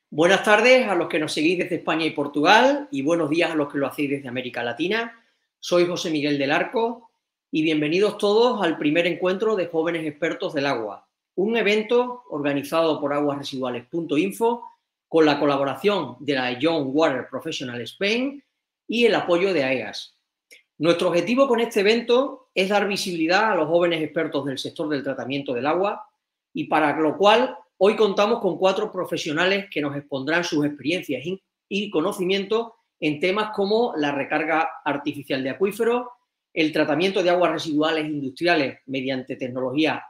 Buenas tardes a los que nos seguís desde España y Portugal y buenos días a los que lo hacéis desde América Latina. Soy José Miguel del Arco y bienvenidos todos al primer encuentro de jóvenes expertos del agua, un evento organizado por aguasresiduales.info con la colaboración de la Young Water Professional Spain y el apoyo de AEAS. Nuestro objetivo con este evento es dar visibilidad a los jóvenes expertos del sector del tratamiento del agua y para lo cual hoy contamos con 4 profesionales que nos expondrán sus experiencias y conocimientos en temas como la recarga artificial de acuíferos, el tratamiento de aguas residuales industriales mediante tecnología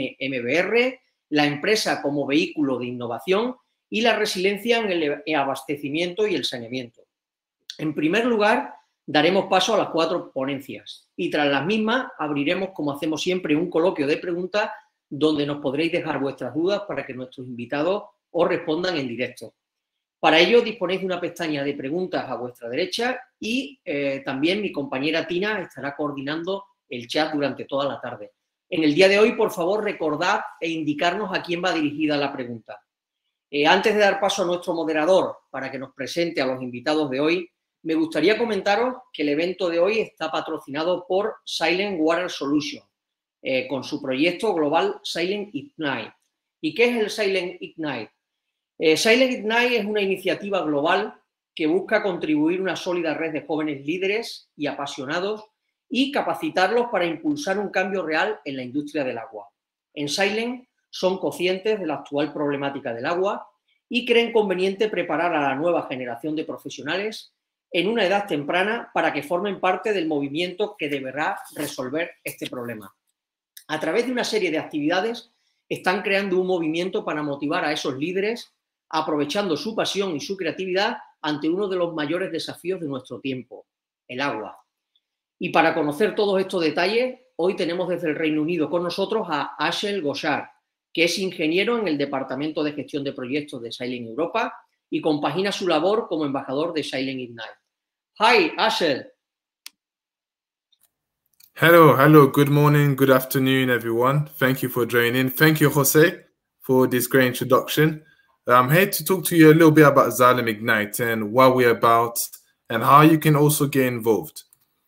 ANMBR, la empresa como vehículo de innovación y la resiliencia en el abastecimiento y el saneamiento. En primer lugar, daremos paso a las 4 ponencias y tras las mismas abriremos, como hacemos siempre, un coloquio de preguntas donde nos podréis dejar vuestras dudas para que nuestros invitados os respondan en directo. Para ello disponéis de una pestaña de preguntas a vuestra derecha y también mi compañera Tina estará coordinando el chat durante toda la tarde. En el día de hoy, por favor, recordad e indicarnos a quién va dirigida la pregunta. Antes de dar paso a nuestro moderador para que nos presente a los invitados de hoy, me gustaría comentaros que el evento de hoy está patrocinado por Silent Water Solutions, con su proyecto global Silent Ignite. ¿Y qué es el Silent Ignite? Silent Ignite es una iniciativa global que busca contribuir a una sólida red de jóvenes líderes y apasionados y capacitarlos para impulsar un cambio real en la industria del agua. En Silent son conscientes de la actual problemática del agua y creen conveniente preparar a la nueva generación de profesionales en una edad temprana para que formen parte del movimiento que deberá resolver este problema. A través de una serie de actividades están creando un movimiento para motivar a esos líderes, aprovechando su pasión y su creatividad ante uno de los mayores desafíos de nuestro tiempo, el agua. Y para conocer todos estos detalles, hoy tenemos desde el Reino Unido con nosotros a Ashel Goshar, que es ingeniero en el Departamento de Gestión de Proyectos de Silent Europa y compagina su labor como embajador de Silent Ignite. Hi, Ashel. Hello, good morning, good afternoon, everyone. Thank you for joining. Thank you, Jose, for this great introduction. I'm here to talk to you a little bit about Xylem Ignite and what we're about and how you can also get involved.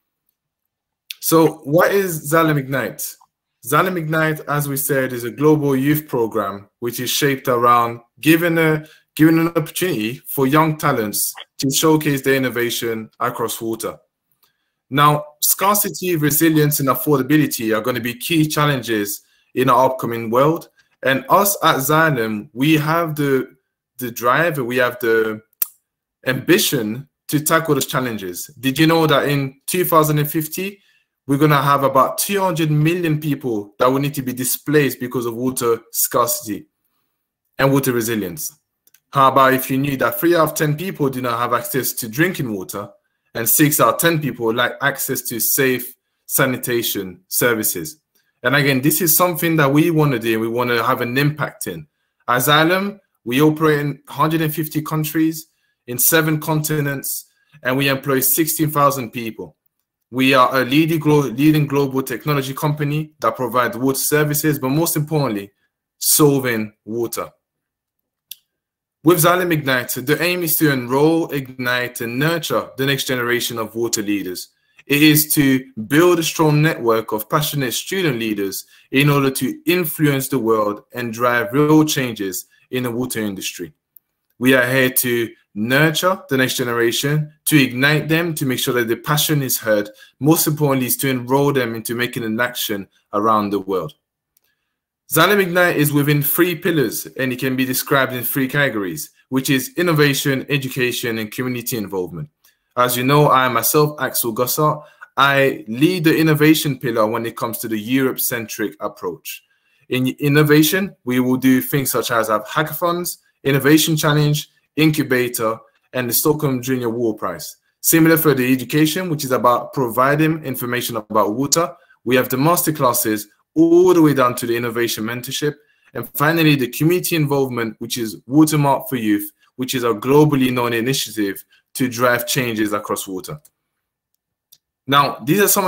So what is Xylem Ignite? Xylem Ignite, as we said, is a global youth program which is shaped around giving an opportunity for young talents to showcase their innovation across water. Now, scarcity, resilience, and affordability are going to be key challenges in our upcoming world. And us at Xylem, we have the drive, we have the ambition to tackle those challenges. Did you know that in 2050, we're going to have about 200 million people that will need to be displaced because of water scarcity and water resilience? How about if you knew that 3 out of 10 people do not have access to drinking water, and 6 out of 10 people lack access to safe sanitation services? And again, this is something that we want to do. We want to have an impact in. As Xylem, we operate in 150 countries, in 7 continents, and we employ 16,000 people. We are a leading global technology company that provides water services, but most importantly, solving water. With Xylem Ignite, the aim is to enroll, ignite, and nurture the next generation of water leaders. It is to build a strong network of passionate student leaders in order to influence the world and drive real changes in the water industry. We are here to nurture the next generation, to ignite them, to make sure that the passion is heard. Most importantly, is to enroll them into making an action around the world. Xylem Ignite is within 3 pillars, and it can be described in 3 categories, which is innovation, education, and community involvement. As you know, I myself, Axel Gossart, I lead the innovation pillar when it comes to the Europe-centric approach. In innovation, we will do things such as have hackathons, innovation challenge, incubator, and the Stockholm Junior Water Prize. Similar for the education, which is about providing information about water, we have the masterclasses all the way down to the innovation mentorship. And finally, the community involvement, which is Watermark for Youth, which is a globally known initiative to drive changes across water. Now, these are some of the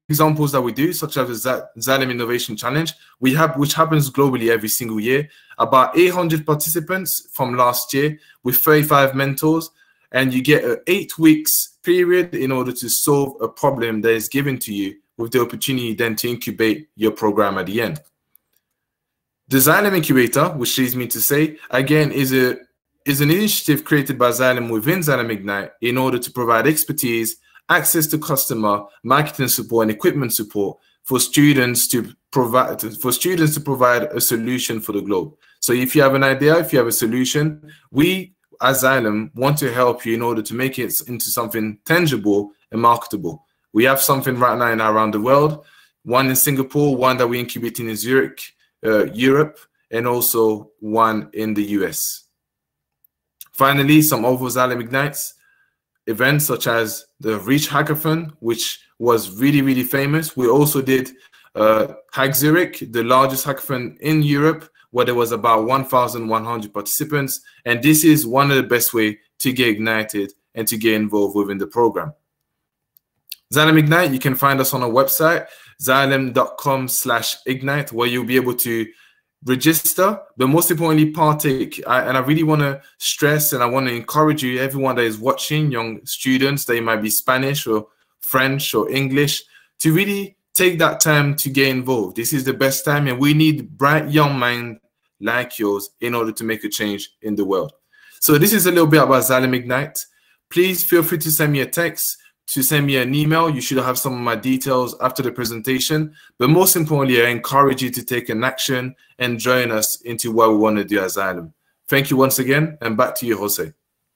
examples that we do, such as the Xylem Innovation Challenge, which happens globally every single year. About 800 participants from last year with 35 mentors, and you get an 8 weeks period in order to solve a problem that is given to you, with the opportunity then to incubate your program at the end. The Xylem Incubator, which leads me to say, again, is an initiative created by Xylem within Xylem Ignite in order to provide expertise, access to customer, marketing support, and equipment support for students to provide a solution for the globe. So if you have an idea, if you have a solution, we as Xylem want to help you in order to make it into something tangible and marketable. We have something right now around the world, one in Singapore, one that we're incubating in Zurich, Europe, and also one in the US. Finally, some other Xylem Ignites events such as the Reach Hackathon, which was really, really famous. We also did Hack Zurich, the largest hackathon in Europe, where there was about 1,100 participants. And this is one of the best ways to get ignited and to get involved within the program. Xylem Ignite, you can find us on our website, xylem.com/ignite, where you'll be able to register, but most importantly, partake. And I really want to stress and I want to encourage you, everyone that is watching, young students, they might be Spanish or French or English, to really take that time to get involved. This is the best time, and we need bright young minds like yours in order to make a change in the world. So this is a little bit about Xylem Ignite. Please feel free to send me a text, to send me an email. You should have some of my details after the presentation. But most importantly, I encourage you to take an action and join us into what we want to do as Xylem. Thank you once again, and back to you, Jose.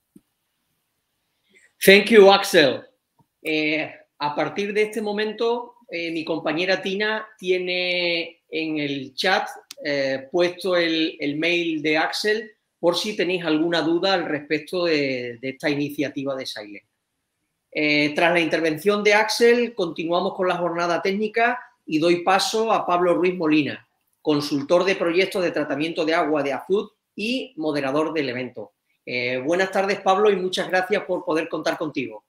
Thank you, Axel. A partir de este momento, mi compañera Tina tiene en el chat puesto el mail de Axel por si tenéis alguna duda al respecto de esta iniciativa de Xylem. Tras la intervención de Axel, continuamos con la jornada técnica y doy paso a Pablo Ruiz Molina, consultor de proyectos de tratamiento de agua de AFUD y moderador del evento. Buenas tardes, Pablo, y muchas gracias por poder contar contigo.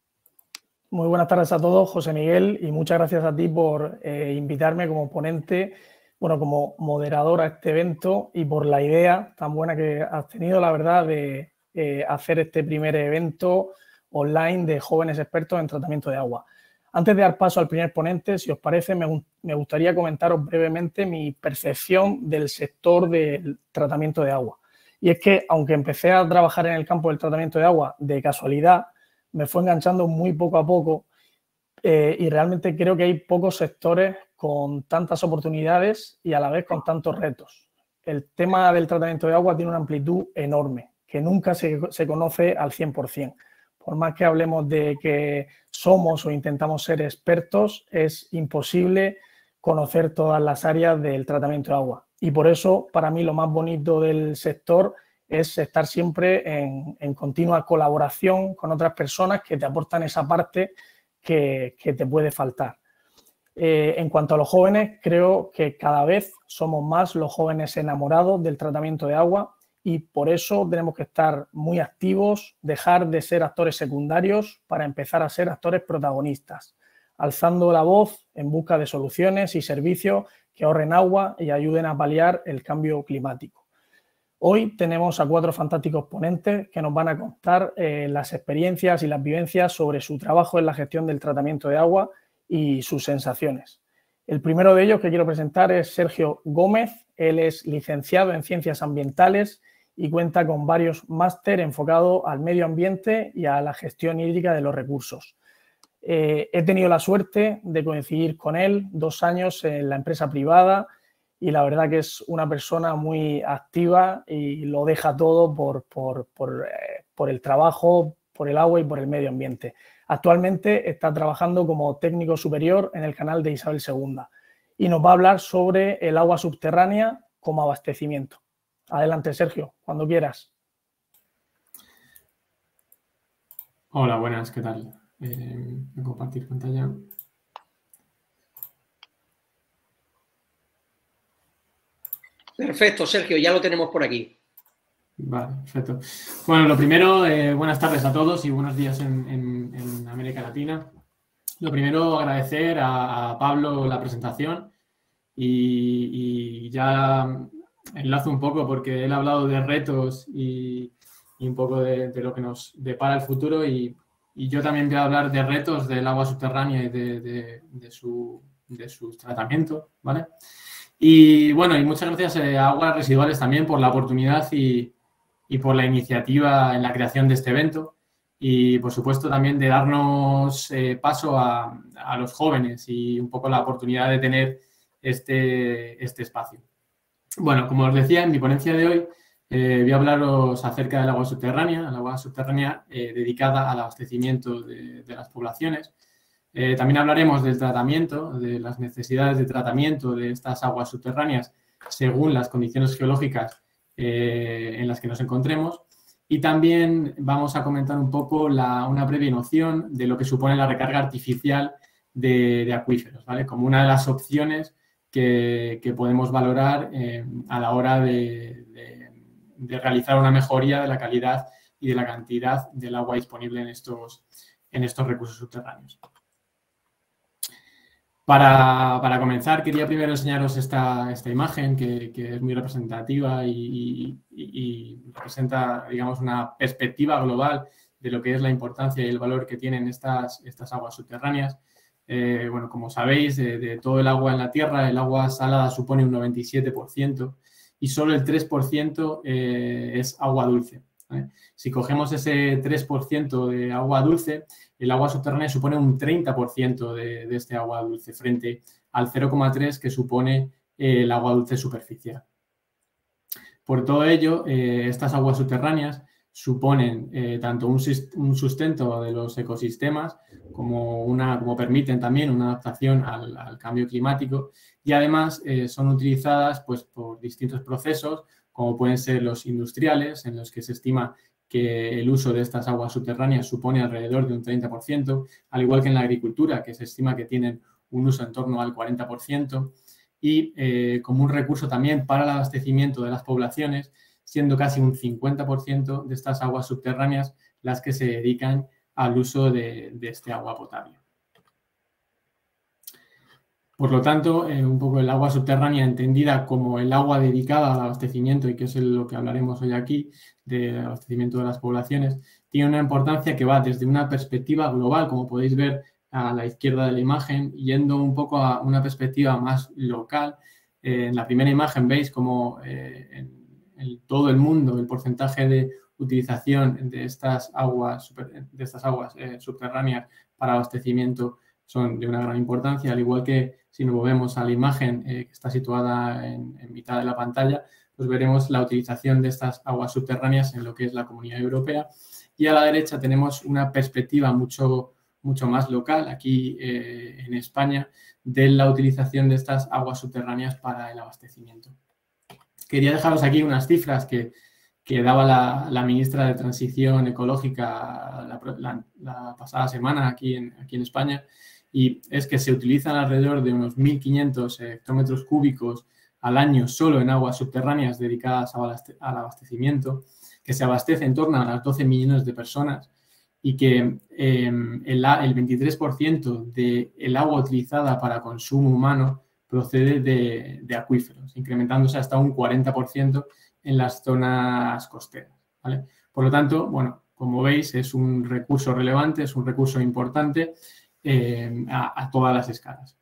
Muy buenas tardes a todos, José Miguel, y muchas gracias a ti por invitarme como ponente, bueno, como moderador a este evento y por la idea tan buena que has tenido, la verdad, de hacer este primer evento online de jóvenes expertos en tratamiento de agua. Antes de dar paso al primer ponente, si os parece, me gustaría comentaros brevemente mi percepción del sector del tratamiento de agua. Y es que, aunque empecé a trabajar en el campo del tratamiento de agua de casualidad, me fue enganchando muy poco a poco y realmente creo que hay pocos sectores con tantas oportunidades y a la vez con tantos retos. El tema del tratamiento de agua tiene una amplitud enorme, que nunca se conoce al 100%. Por más que hablemos de que somos o intentamos ser expertos, es imposible conocer todas las áreas del tratamiento de agua. Y por eso, para mí, lo más bonito del sector es estar siempre en continua colaboración con otras personas que te aportan esa parte que te puede faltar. En cuanto a los jóvenes, creo que cada vez somos más los jóvenes enamorados del tratamiento de agua. Y por eso tenemos que estar muy activos, dejar de ser actores secundarios para empezar a ser actores protagonistas, alzando la voz en busca de soluciones y servicios que ahorren agua y ayuden a paliar el cambio climático. Hoy tenemos a 4 fantásticos ponentes que nos van a contar las experiencias y las vivencias sobre su trabajo en la gestión del tratamiento de agua y sus sensaciones. El primero de ellos que quiero presentar es Sergio Gómez. Él es licenciado en Ciencias Ambientales y cuenta con varios máster enfocados al medio ambiente y a la gestión hídrica de los recursos. He tenido la suerte de coincidir con él 2 años en la empresa privada y la verdad que es una persona muy activa y lo deja todo por el trabajo, por el agua y por el medio ambiente. Actualmente está trabajando como técnico superior en el canal de Isabel II y nos va a hablar sobre el agua subterránea como abastecimiento. Adelante, Sergio, cuando quieras. Hola, buenas, ¿qué tal? Voy a compartir pantalla. Perfecto, Sergio, ya lo tenemos por aquí. Vale, perfecto. Bueno, lo primero, buenas tardes a todos y buenos días en América Latina. Lo primero, agradecer a Pablo la presentación y ya enlazo un poco porque él ha hablado de retos y un poco de lo que nos depara el futuro y yo también voy a hablar de retos del agua subterránea y de su tratamiento, ¿vale? Y bueno, y muchas gracias a Aguas Residuales también por la oportunidad y por la iniciativa en la creación de este evento y, por supuesto, también de darnos paso a los jóvenes y un poco la oportunidad de tener este espacio. Bueno, como os decía, en mi ponencia de hoy voy a hablaros acerca del agua subterránea dedicada al abastecimiento de las poblaciones. También hablaremos del tratamiento, de las necesidades de tratamiento de estas aguas subterráneas según las condiciones geológicas en las que nos encontremos. Y también vamos a comentar un poco una breve noción de lo que supone la recarga artificial de acuíferos, ¿vale? Como una de las opciones que podemos valorar a la hora de realizar una mejoría de la calidad y de la cantidad del agua disponible en estos recursos subterráneos. Para comenzar, quería primero enseñaros esta imagen que es muy representativa y representa, digamos, una perspectiva global de lo que es la importancia y el valor que tienen estas aguas subterráneas. Bueno, como sabéis, de todo el agua en la Tierra, el agua salada supone un 97% y solo el 3% es agua dulce, ¿vale? Si cogemos ese 3% de agua dulce, el agua subterránea supone un 30% de este agua dulce frente al 0,3% que supone el agua dulce superficial. Por todo ello, estas aguas subterráneas suponen tanto un sustento de los ecosistemas como permiten también una adaptación al cambio climático y además son utilizadas pues, por distintos procesos como pueden ser los industriales, en los que se estima que el uso de estas aguas subterráneas supone alrededor de un 30%, al igual que en la agricultura, que se estima que tienen un uso en torno al 40%, y como un recurso también para el abastecimiento de las poblaciones, siendo casi un 50% de estas aguas subterráneas las que se dedican al uso de este agua potable. Por lo tanto, un poco el agua subterránea entendida como el agua dedicada al abastecimiento, y que es lo que hablaremos hoy aquí, del abastecimiento de las poblaciones, tiene una importancia que va desde una perspectiva global, como podéis ver a la izquierda de la imagen, yendo un poco a una perspectiva más local. En la primera imagen veis como en todo el mundo el porcentaje de utilización de estas aguas subterráneas para abastecimiento son de una gran importancia, al igual que si nos movemos a la imagen que está situada en mitad de la pantalla, pues veremos la utilización de estas aguas subterráneas en lo que es la Comunidad Europea. Y a la derecha tenemos una perspectiva mucho más local, aquí en España, de la utilización de estas aguas subterráneas para el abastecimiento. Quería dejaros aquí unas cifras que daba la ministra de Transición Ecológica la pasada semana aquí en España, y es que se utilizan alrededor de unos 1.500 hectómetros cúbicos al año solo en aguas subterráneas dedicadas al abastecimiento, que se abastece en torno a las 12 millones de personas y que el 23% del agua utilizada para consumo humano procede de acuíferos, incrementándose hasta un 40% en las zonas costeras, ¿vale? Por lo tanto, bueno, como veis, es un recurso relevante, es un recurso importante a todas las escalas.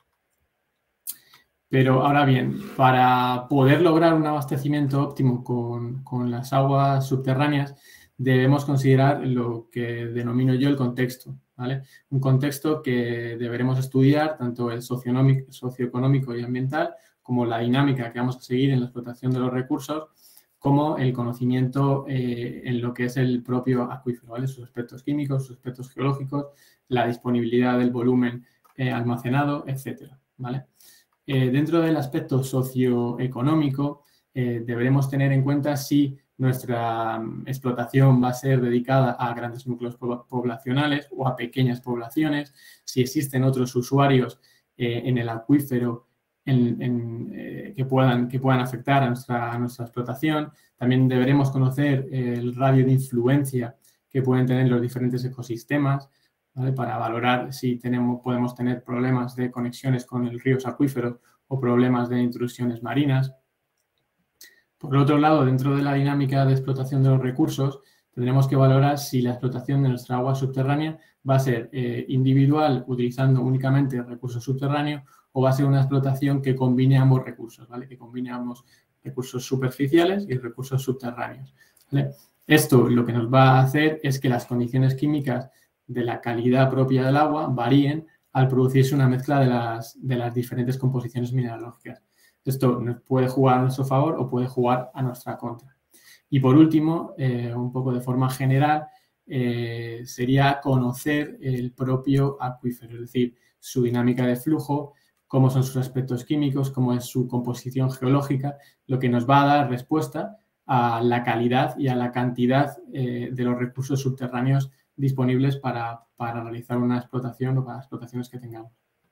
Pero ahora bien, para poder lograr un abastecimiento óptimo con las aguas subterráneas, debemos considerar lo que denomino yo el contexto, ¿vale? Un contexto que deberemos estudiar, tanto el socioeconómico y ambiental, como la dinámica que vamos a seguir en la explotación de los recursos, como el conocimiento en lo que es el propio acuífero, ¿vale? Sus aspectos químicos, sus aspectos geológicos, la disponibilidad del volumen almacenado, etcétera, ¿vale? Dentro del aspecto socioeconómico, deberemos tener en cuenta si nuestra explotación va a ser dedicada a grandes núcleos poblacionales o a pequeñas poblaciones, si existen otros usuarios en el acuífero que puedan afectar a nuestra explotación. También deberemos conocer el radio de influencia que pueden tener los diferentes ecosistemas, ¿vale? Para valorar si podemos tener problemas de conexiones con el ríos acuíferos o problemas de intrusiones marinas. Por el otro lado, dentro de la dinámica de explotación de los recursos, tendremos que valorar si la explotación de nuestra agua subterránea va a ser individual, utilizando únicamente recursos subterráneos, o va a ser una explotación que combine ambos recursos, ¿vale? Que combine ambos recursos superficiales y recursos subterráneos, ¿vale? Esto lo que nos va a hacer es que las condiciones químicas de la calidad propia del agua varíen al producirse una mezcla de las diferentes composiciones mineralógicas. Esto nos puede jugar a nuestro favor o puede jugar a nuestra contra. Y por último, un poco de forma general, sería conocer el propio acuífero, es decir, su dinámica de flujo, cómo son sus aspectos químicos, cómo es su composición geológica, lo que nos va a dar respuesta a la calidad y a la cantidad de los recursos subterráneos disponibles para realizar una explotación o para las explotaciones que tengamos.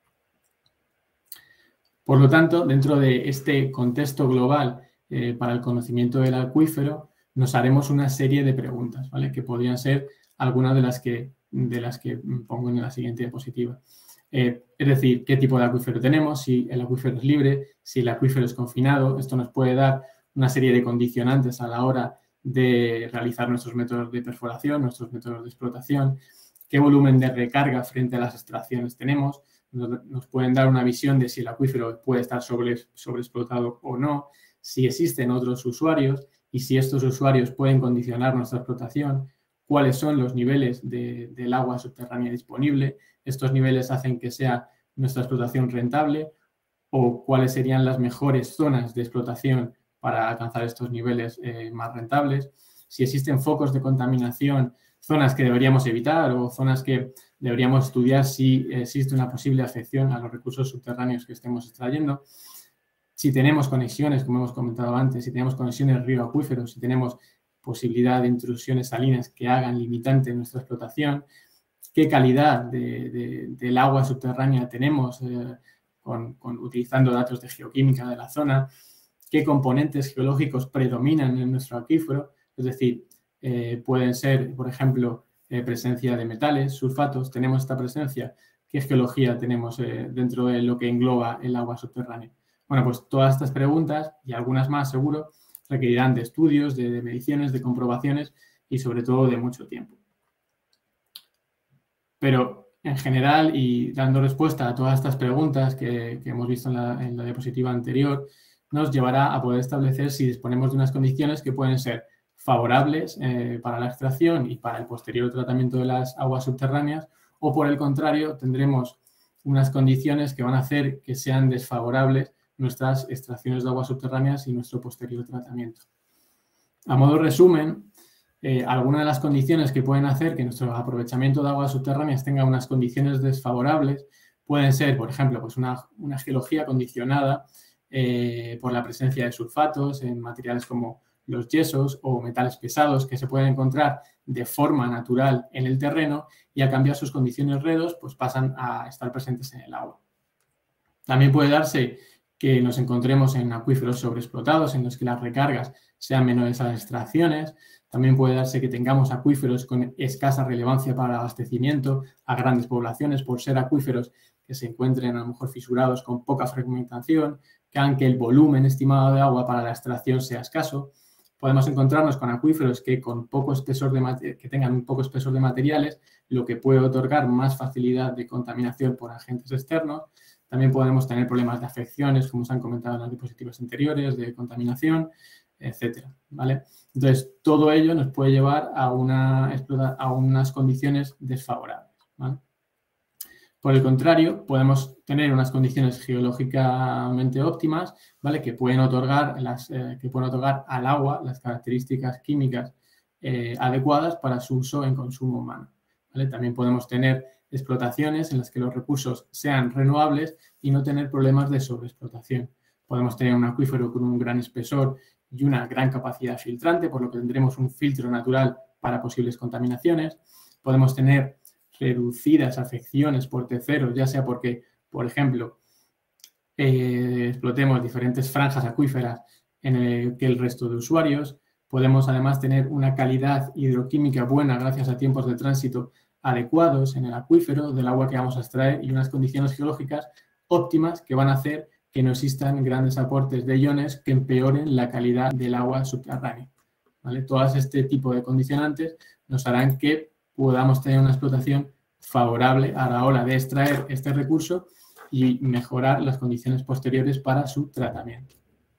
Por lo tanto, dentro de este contexto global para el conocimiento del acuífero, nos haremos una serie de preguntas, ¿vale? Que podrían ser algunas de las que pongo en la siguiente diapositiva. Es decir, qué tipo de acuífero tenemos, si el acuífero es libre, si el acuífero es confinado. Esto nos puede dar una serie de condicionantes a la hora de realizar nuestros métodos de perforación, nuestros métodos de explotación, qué volumen de recarga frente a las extracciones tenemos. Nos pueden dar una visión de si el acuífero puede estar sobreexplotado o no, si existen otros usuarios y si estos usuarios pueden condicionar nuestra explotación, cuáles son los niveles del agua subterránea disponible, estos niveles hacen que sea nuestra explotación rentable, o cuáles serían las mejores zonas de explotación para alcanzar estos niveles más rentables, si existen focos de contaminación, zonas que deberíamos evitar o zonas que deberíamos estudiar si existe una posible afección a los recursos subterráneos que estemos extrayendo, si tenemos conexiones, como hemos comentado antes, si tenemos conexiones río-acuíferos, si tenemos posibilidad de intrusiones salinas que hagan limitante nuestra explotación, qué calidad del agua subterránea tenemos utilizando datos de geoquímica de la zona, qué componentes geológicos predominan en nuestro acuífero, es decir, pueden ser, por ejemplo, presencia de metales, sulfatos, tenemos esta presencia, qué geología tenemos dentro de lo que engloba el agua subterránea. Bueno, pues todas estas preguntas y algunas más seguro requerirán de estudios, de mediciones, de comprobaciones y sobre todo de mucho tiempo. Pero en general y dando respuesta a todas estas preguntas que hemos visto en la diapositiva anterior, nos llevará a poder establecer si disponemos de unas condiciones que pueden ser favorables para la extracción y para el posterior tratamiento de las aguas subterráneas, o por el contrario tendremos unas condiciones que van a hacer que sean desfavorables nuestras extracciones de aguas subterráneas y nuestro posterior tratamiento. A modo de resumen, algunas de las condiciones que pueden hacer que nuestro aprovechamiento de aguas subterráneas tenga unas condiciones desfavorables pueden ser, por ejemplo, pues una geología condicionada por la presencia de sulfatos en materiales como los yesos o metales pesados que se pueden encontrar de forma natural en el terreno y al cambiar sus condiciones redos pues pasan a estar presentes en el agua. También puede darse que nos encontremos en acuíferos sobreexplotados en los que las recargas sean menores a las extracciones. También puede darse que tengamos acuíferos con escasa relevancia para el abastecimiento a grandes poblaciones por ser acuíferos que se encuentren a lo mejor fisurados con poca fragmentación, que hagan que el volumen estimado de agua para la extracción sea escaso. Podemos encontrarnos con acuíferos que tengan un poco espesor de materiales, lo que puede otorgar más facilidad de contaminación por agentes externos. También podemos tener problemas de afecciones, como se han comentado en las diapositivas anteriores, de contaminación, etcétera, ¿vale? Entonces, todo ello nos puede llevar a unas condiciones desfavorables, ¿vale? Por el contrario, podemos tener unas condiciones geológicamente óptimas, ¿vale? Que pueden otorgar al agua las características químicas adecuadas para su uso en consumo humano, ¿vale? También podemos tener explotaciones en las que los recursos sean renovables y no tener problemas de sobreexplotación. Podemos tener un acuífero con un gran espesor y una gran capacidad filtrante, por lo que tendremos un filtro natural para posibles contaminaciones. Podemos tener reducidas afecciones por terceros, ya sea porque, por ejemplo, explotemos diferentes franjas acuíferas que el resto de usuarios. Podemos además tener una calidad hidroquímica buena gracias a tiempos de tránsito adecuados en el acuífero del agua que vamos a extraer y unas condiciones geológicas óptimas que van a hacer que no existan grandes aportes de iones que empeoren la calidad del agua subterránea, ¿vale? Todas este tipo de condicionantes nos harán que podamos tener una explotación favorable a la hora de extraer este recurso y mejorar las condiciones posteriores para su tratamiento.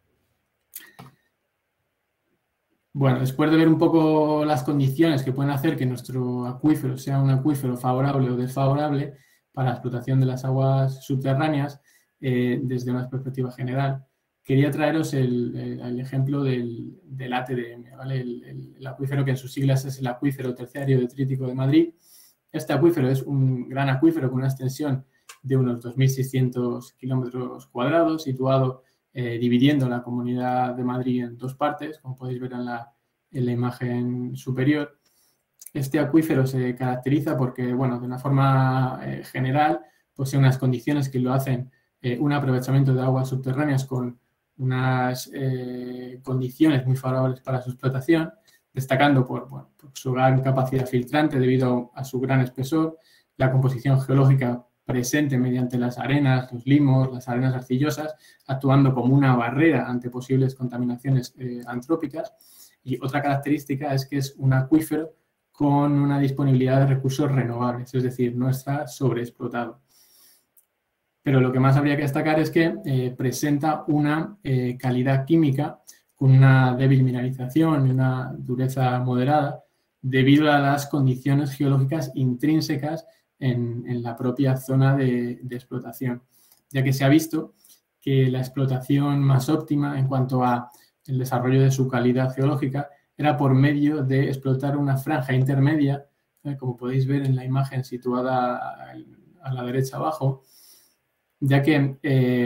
Bueno, después de ver un poco las condiciones que pueden hacer que nuestro acuífero sea un acuífero favorable o desfavorable para la explotación de las aguas subterráneas, desde una perspectiva general, quería traeros el ejemplo del ATDM, ¿vale? El acuífero que en sus siglas es el Acuífero Terciario Detrítico de Madrid. Este acuífero es un gran acuífero con una extensión de unos 2.600 kilómetros cuadrados, situado dividiendo la Comunidad de Madrid en dos partes, como podéis ver en la imagen superior. Este acuífero se caracteriza porque, bueno, de una forma general, posee unas condiciones que lo hacen un aprovechamiento de aguas subterráneas con unas condiciones muy favorables para su explotación, destacando por su gran capacidad filtrante debido a su gran espesor, la composición geológica presente mediante las arenas, los limos, las arenas arcillosas, actuando como una barrera ante posibles contaminaciones antrópicas. Y otra característica es que es un acuífero con una disponibilidad de recursos renovables, es decir, no está sobreexplotado. Pero lo que más habría que destacar es que presenta una calidad química con una débil mineralización y una dureza moderada debido a las condiciones geológicas intrínsecas en la propia zona de explotación, ya que se ha visto que la explotación más óptima en cuanto a el desarrollo de su calidad geológica era por medio de explotar una franja intermedia, como podéis ver en la imagen situada a la derecha abajo, ya que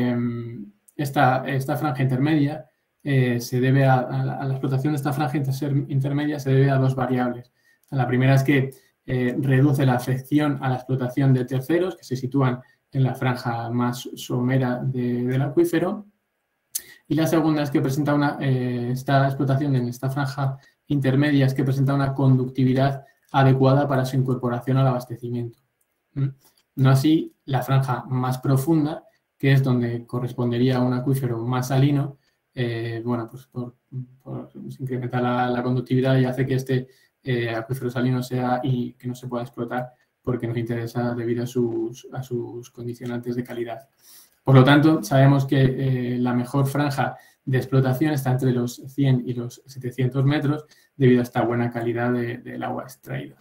esta franja intermedia se debe a la explotación de esta franja intermedia se debe a dos variables. La primera es que reduce la afección a la explotación de terceros que se sitúan en la franja más somera del acuífero, y la segunda es que presenta esta explotación en esta franja intermedia es que presenta una conductividad adecuada para su incorporación al abastecimiento. No así la franja más profunda, que es donde correspondería a un acuífero más salino, bueno, pues se incrementa la conductividad y hace que este acuífero salino sea y que no se pueda explotar porque nos interesa debido a sus condicionantes de calidad. Por lo tanto, sabemos que la mejor franja de explotación está entre los 100 y los 700 metros debido a esta buena calidad del agua extraída.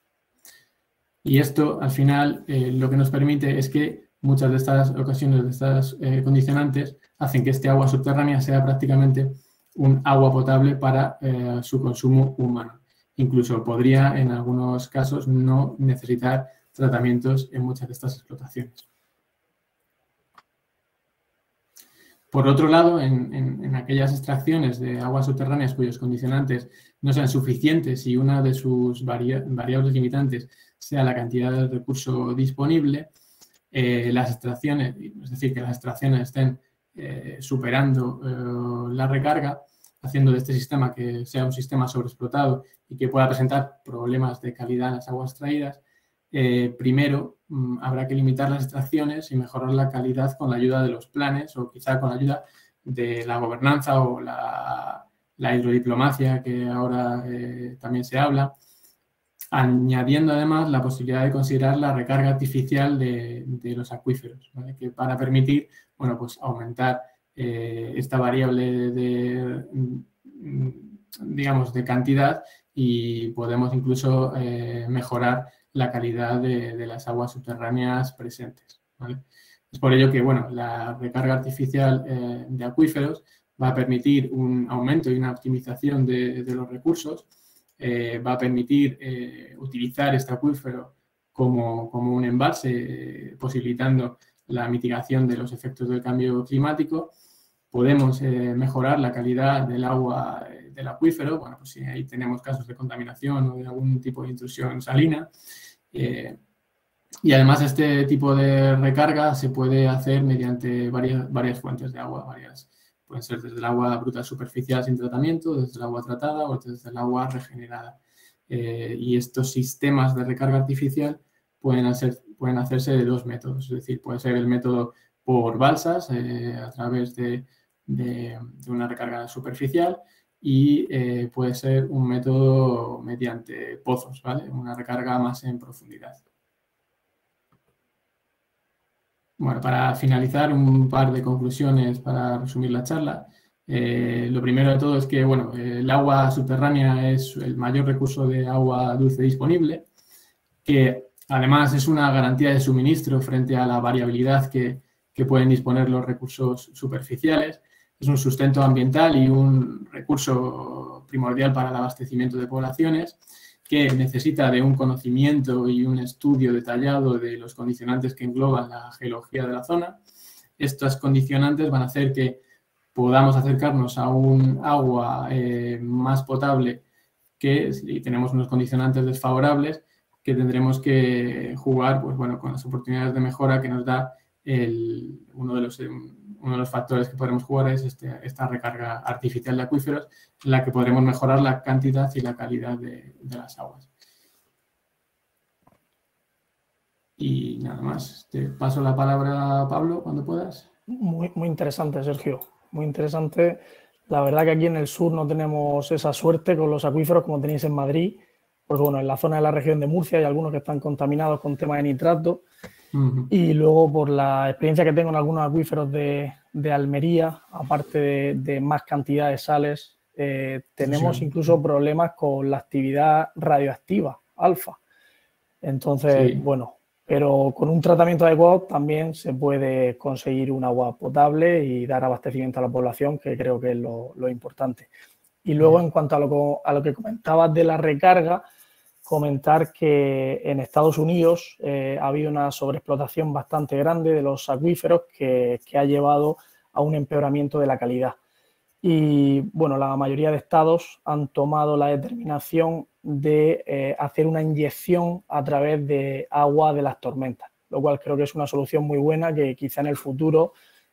Y esto, al final, lo que nos permite es que muchas de estas ocasiones, de estas condicionantes, hacen que este agua subterránea sea prácticamente un agua potable para su consumo humano. Incluso podría, en algunos casos, no necesitar tratamientos en muchas de estas explotaciones. Por otro lado, en aquellas extracciones de aguas subterráneas cuyos condicionantes no sean suficientes y una de sus variables limitantes sea la cantidad de recurso disponible, las extracciones, es decir, que las extracciones estén superando la recarga, haciendo de este sistema que sea un sistema sobreexplotado y que pueda presentar problemas de calidad en las aguas extraídas, primero habrá que limitar las extracciones y mejorar la calidad con la ayuda de los planes o quizá con la ayuda de la gobernanza o la hidrodiplomacia que ahora también se habla, añadiendo además la posibilidad de considerar la recarga artificial de los acuíferos, ¿vale? Que para permitir, bueno, pues aumentar esta variable digamos, de cantidad y podemos incluso mejorar la calidad de las aguas subterráneas presentes, ¿vale? Es por ello que, bueno, la recarga artificial de acuíferos va a permitir un aumento y una optimización de los recursos, va a permitir utilizar este acuífero como un embalse, posibilitando la mitigación de los efectos del cambio climático. Podemos mejorar la calidad del agua del acuífero, bueno, pues si ahí tenemos casos de contaminación o de algún tipo de intrusión salina. Y además este tipo de recarga se puede hacer mediante varias fuentes de agua, pueden ser desde el agua bruta superficial sin tratamiento, desde el agua tratada o desde el agua regenerada. y estos sistemas de recarga artificial pueden hacerse de dos métodos, es decir, puede ser el método por balsas a través de una recarga superficial y puede ser un método mediante pozos, ¿vale? Una recarga más en profundidad. Bueno, para finalizar, un par de conclusiones para resumir la charla. Lo primero de todo es que, bueno, el agua subterránea es el mayor recurso de agua dulce disponible, que además es una garantía de suministro frente a la variabilidad que pueden disponer los recursos superficiales. Es un sustento ambiental y un recurso primordial para el abastecimiento de poblaciones, que necesita de un conocimiento y un estudio detallado de los condicionantes que engloban la geología de la zona. Estos condicionantes van a hacer que podamos acercarnos a un agua más potable que, si tenemos unos condicionantes desfavorables, que tendremos que jugar, pues bueno, con las oportunidades de mejora que nos da uno de los factores que podremos jugar es esta recarga artificial de acuíferos, en la que podremos mejorar la cantidad y la calidad de las aguas. Y nada más, te paso la palabra a Pablo cuando puedas. Muy interesante, Sergio, muy interesante. La verdad que aquí en el sur no tenemos esa suerte con los acuíferos como tenéis en Madrid, porque bueno, en la zona de la región de Murcia hay algunos que están contaminados con temas de nitrato. Y luego, por la experiencia que tengo en algunos acuíferos de Almería, aparte de más cantidad de sales, tenemos incluso problemas con la actividad radioactiva, alfa. Entonces, bueno, pero con un tratamiento adecuado también se puede conseguir un agua potable y dar abastecimiento a la población, que creo que es lo importante. Y luego, en cuanto a lo que comentabas de la recarga, comentar que en Estados Unidos ha habido una sobreexplotación bastante grande de los acuíferos que ha llevado a un empeoramiento de la calidad. Y bueno, la mayoría de estados han tomado la determinación de hacer una inyección a través de agua de las tormentas, lo cual creo que es una solución muy buena que quizá en el futuro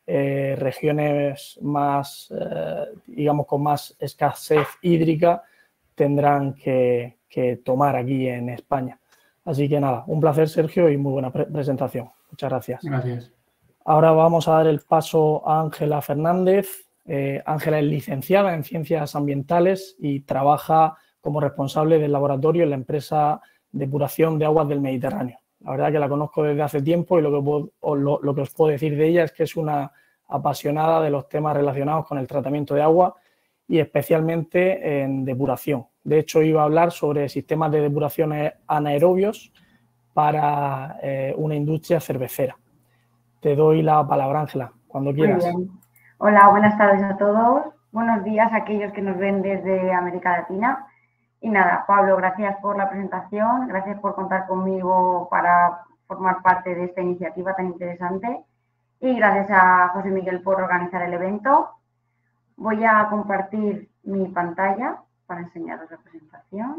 regiones más, digamos, con más escasez hídrica tendrán que tomar aquí en España. Así que nada, un placer, Sergio, y muy buena presentación. Muchas gracias. Gracias. Ahora vamos a dar el paso a Ángela Fernández. Ángela es licenciada en Ciencias Ambientales y trabaja como responsable del laboratorio en la empresa Depuración de Aguas del Mediterráneo. La verdad que la conozco desde hace tiempo y lo que os puedo decir de ella es que es una apasionada de los temas relacionados con el tratamiento de agua y especialmente en depuración. De hecho, iba a hablar sobre sistemas de depuración anaerobios para una industria cervecera. Te doy la palabra, Ángela, cuando quieras. Muy bien. Hola, buenas tardes a todos. Buenos días a aquellos que nos ven desde América Latina. Y nada, Pablo, gracias por la presentación, gracias por contar conmigo para formar parte de esta iniciativa tan interesante y gracias a José Miguel por organizar el evento. Voy a compartir mi pantalla para enseñaros la presentación.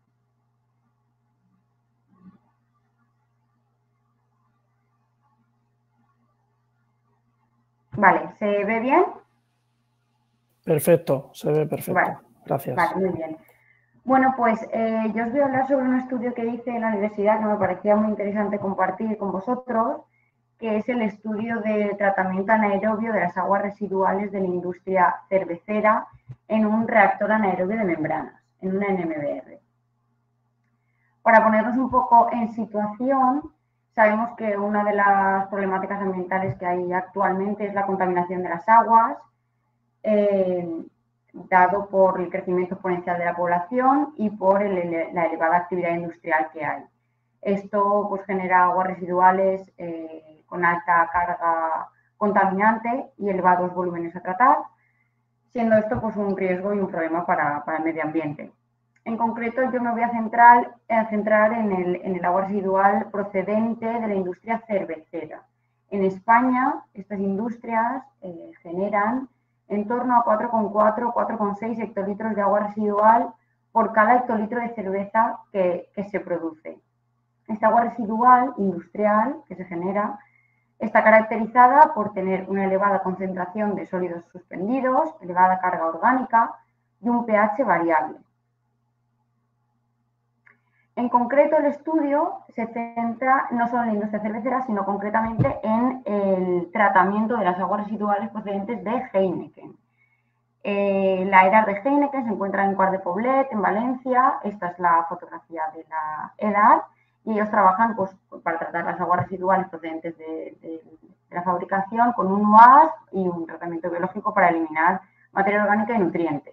Vale, ¿se ve bien? Perfecto, se ve perfecto. Vale. Gracias. Vale, muy bien. Bueno, pues yo os voy a hablar sobre un estudio que hice en la universidad que me parecía muy interesante compartir con vosotros, que es el estudio de tratamiento anaerobio de las aguas residuales de la industria cervecera en un reactor anaerobio de membranas, en una NMBR. Para ponernos un poco en situación, sabemos que una de las problemáticas ambientales que hay actualmente es la contaminación de las aguas, dado por el crecimiento exponencial de la población y por la elevada actividad industrial que hay. Esto pues, genera aguas residuales con alta carga contaminante y elevados volúmenes a tratar, siendo esto pues, un riesgo y un problema para el medio ambiente. En concreto, yo me voy a centrar en el agua residual procedente de la industria cervecera. En España, estas industrias generan en torno a 4,4, 4,6 hectolitros de agua residual por cada hectolitro de cerveza que se produce. Esta agua residual industrial que se genera está caracterizada por tener una elevada concentración de sólidos suspendidos, elevada carga orgánica y un pH variable. En concreto, el estudio se centra no solo en la industria cervecera, sino concretamente en el tratamiento de las aguas residuales procedentes de Heineken. La EDAR de Heineken se encuentra en Quart de Poblet, en Valencia. Esta es la fotografía de la EDAR y ellos trabajan pues, para tratar las aguas residuales procedentes de la fabricación con un UAS y un tratamiento biológico para eliminar materia orgánica y nutrientes.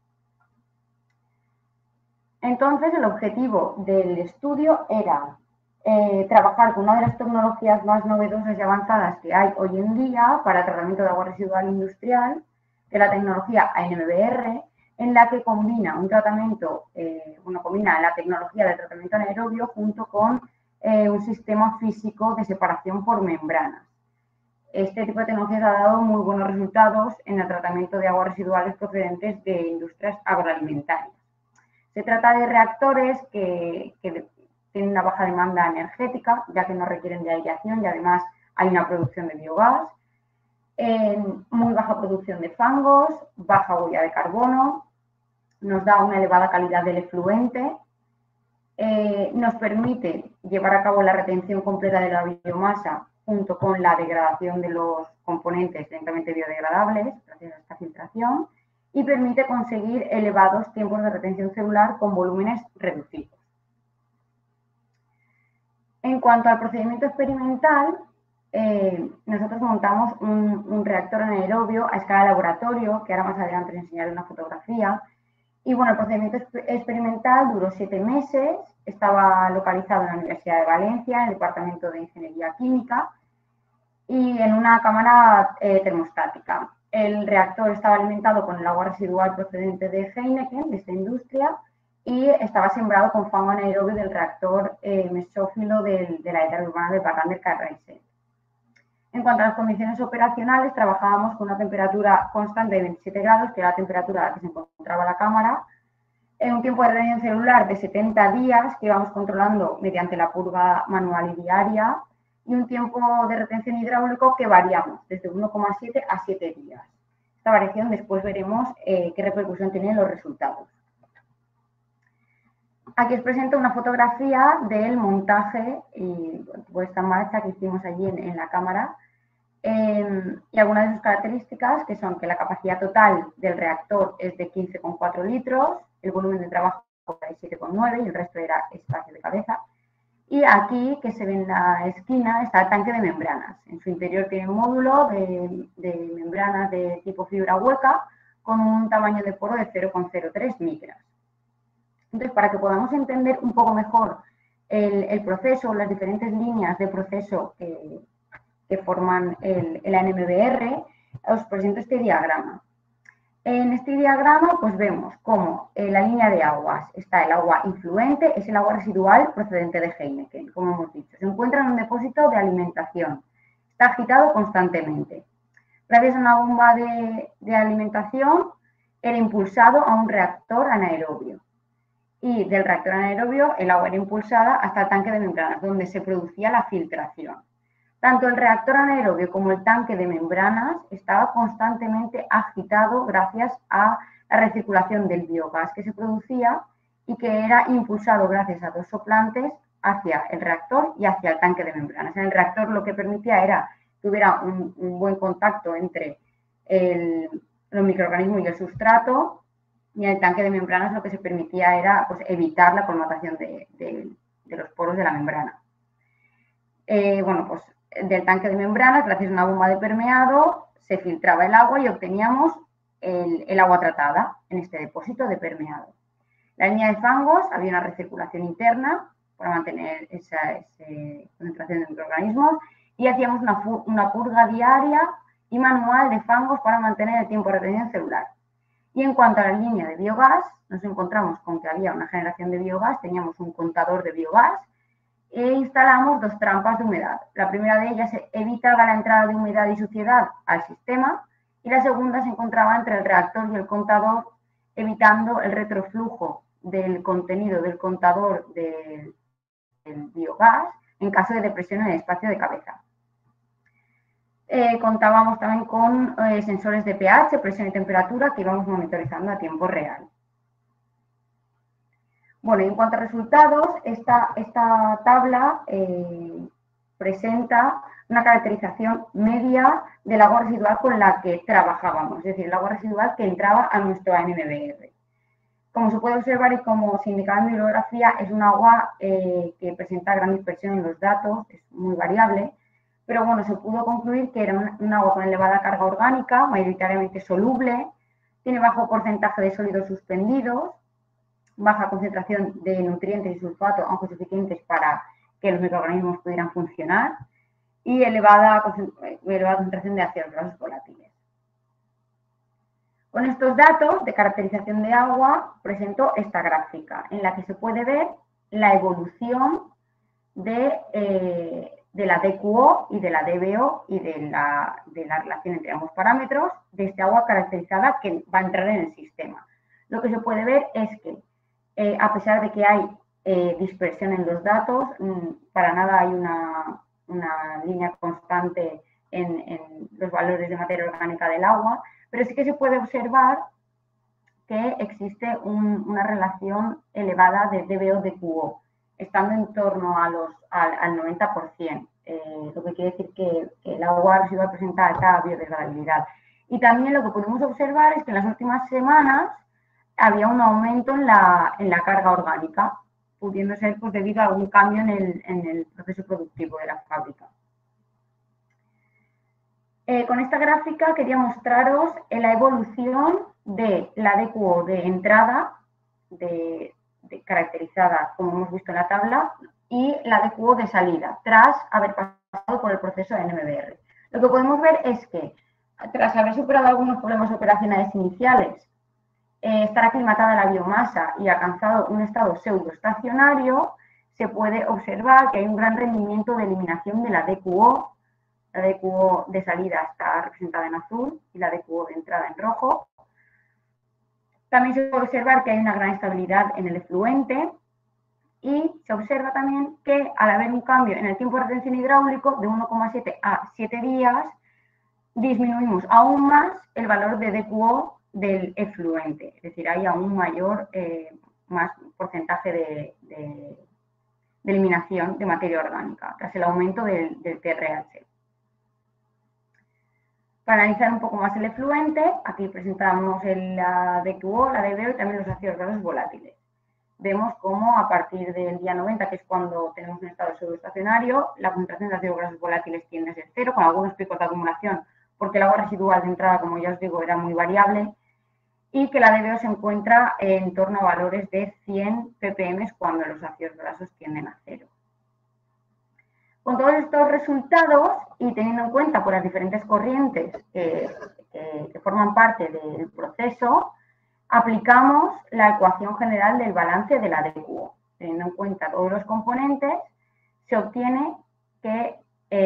Entonces, el objetivo del estudio era trabajar con una de las tecnologías más novedosas y avanzadas que hay hoy en día para tratamiento de agua residual industrial, que es la tecnología ANMBR, en la que combina un tratamiento, combina la tecnología de tratamiento anaerobio junto con un sistema físico de separación por membranas. Este tipo de tecnologías ha dado muy buenos resultados en el tratamiento de aguas residuales procedentes de industrias agroalimentarias. Se trata de reactores que tienen una baja demanda energética, ya que no requieren de aireación y además hay una producción de biogás, muy baja producción de fangos, baja huella de carbono, nos da una elevada calidad del efluente, nos permite llevar a cabo la retención completa de la biomasa junto con la degradación de los componentes lentamente biodegradables, gracias a esta filtración, y permite conseguir elevados tiempos de retención celular con volúmenes reducidos. En cuanto al procedimiento experimental, nosotros montamos un reactor anaerobio a escala de laboratorio, que ahora más adelante les enseñaré una fotografía. Y bueno, el procedimiento experimental duró 7 meses, estaba localizado en la Universidad de Valencia, en el Departamento de Ingeniería Química, y en una cámara termostática. El reactor estaba alimentado con el agua residual procedente de Heineken, de esta industria, y estaba sembrado con fango anaerobio del reactor mesófilo de la EDAR urbana de Barran del Carraixent. En cuanto a las condiciones operacionales, trabajábamos con una temperatura constante de 27 grados, que era la temperatura a la que se encontraba la cámara, en un tiempo de retención celular de 70 días, que íbamos controlando mediante la purga manual y diaria, y un tiempo de retención hidráulico que variamos desde 1,7 a 7 días. Esta variación después veremos qué repercusión tienen los resultados. Aquí os presento una fotografía del montaje y puesta en marcha que hicimos allí en la cámara y algunas de sus características, que son que la capacidad total del reactor es de 15,4 litros, el volumen de trabajo era de 7,9 y el resto era espacio de cabeza. Y aquí, que se ve en la esquina, está el tanque de membranas. En su interior tiene un módulo de membranas de tipo fibra hueca con un tamaño de poro de 0,03 micras. Entonces, para que podamos entender un poco mejor el proceso, las diferentes líneas de proceso que forman el ANMBR, os presento este diagrama. En este diagrama pues vemos cómo en la línea de aguas está el agua influente, es el agua residual procedente de Heineken, como hemos dicho. Se encuentra en un depósito de alimentación, está agitado constantemente. Gracias a una bomba de alimentación era impulsado a un reactor anaerobio. Y del reactor anaerobio el agua era impulsada hasta el tanque de membranas, donde se producía la filtración. Tanto el reactor anaerobio como el tanque de membranas estaba constantemente agitado gracias a la recirculación del biogás que se producía y que era impulsado gracias a dos soplantes hacia el reactor y hacia el tanque de membranas. En el reactor lo que permitía era que hubiera un buen contacto entre los microorganismos y el sustrato, y en el tanque de membranas lo que se permitía era pues, evitar la colmatación de los poros de la membrana. Del tanque de membranas, gracias a una bomba de permeado, se filtraba el agua y obteníamos el agua tratada en este depósito de permeado. La línea de fangos, había una recirculación interna para mantener esa concentración de microorganismos y hacíamos una purga diaria y manual de fangos para mantener el tiempo de retención celular. Y en cuanto a la línea de biogás, nos encontramos con que había una generación de biogás, teníamos un contador de biogás, e instalamos dos trampas de humedad. La primera de ellas evitaba la entrada de humedad y suciedad al sistema y la segunda se encontraba entre el reactor y el contador, evitando el retroflujo del contenido del contador del biogás en caso de depresión en el espacio de cabeza. Contábamos también con sensores de pH, presión y temperatura que íbamos monitorizando a tiempo real. Bueno, y en cuanto a resultados, esta tabla presenta una caracterización media del agua residual con la que trabajábamos, es decir, el agua residual que entraba a nuestro ANMBR. Como se puede observar y como se indicaba en bibliografía, es un agua que presenta gran dispersión en los datos, es muy variable, pero bueno, se pudo concluir que era un agua con elevada carga orgánica, mayoritariamente soluble, tiene bajo porcentaje de sólidos suspendidos, baja concentración de nutrientes y sulfato, aunque suficientes para que los microorganismos pudieran funcionar, y elevada concentración de ácidos grasos volátiles. Con estos datos de caracterización de agua, presento esta gráfica, en la que se puede ver la evolución de la DQO y de la DBO y de la relación entre ambos parámetros de este agua caracterizada que va a entrar en el sistema. Lo que se puede ver es que, a pesar de que hay dispersión en los datos, para nada hay una línea constante en los valores de materia orgánica del agua, pero sí que se puede observar que existe una relación elevada de DBO-DQO, estando en torno al 90%, lo que quiere decir que el agua residual presenta alta biodegradabilidad. Y también lo que podemos observar es que en las últimas semanas había un aumento en la carga orgánica, pudiendo ser pues, debido a algún cambio en el proceso productivo de la fábrica. Con esta gráfica quería mostraros la evolución de la DQO de entrada, caracterizada como hemos visto en la tabla, y la DQO de salida, tras haber pasado por el proceso de NMBR. Lo que podemos ver es que, tras haber superado algunos problemas operacionales iniciales, estar aclimatada la biomasa y alcanzado un estado pseudoestacionario, se puede observar que hay un gran rendimiento de eliminación de la DQO. La DQO de salida está representada en azul y la DQO de entrada en rojo. También se puede observar que hay una gran estabilidad en el efluente y se observa también que al haber un cambio en el tiempo de retención hidráulico de 1,7 a 7 días, disminuimos aún más el valor de DQO del efluente, es decir, hay aún mayor más porcentaje de eliminación de materia orgánica tras el aumento del TRH. Para analizar un poco más el efluente, aquí presentamos la DQO, la DBO y también los ácidos grasos volátiles. Vemos cómo a partir del día 90, que es cuando tenemos un estado pseudoestacionario, la concentración de ácidos grasos volátiles tiende a ser cero, con algunos picos de acumulación, porque el agua residual de entrada, como ya os digo, era muy variable, y que la DBO se encuentra en torno a valores de 100 ppm cuando los ácidos grasos tienden a cero. Con todos estos resultados y teniendo en cuenta por las diferentes corrientes que forman parte del proceso, aplicamos la ecuación general del balance de la DQO. Teniendo en cuenta todos los componentes, se obtiene que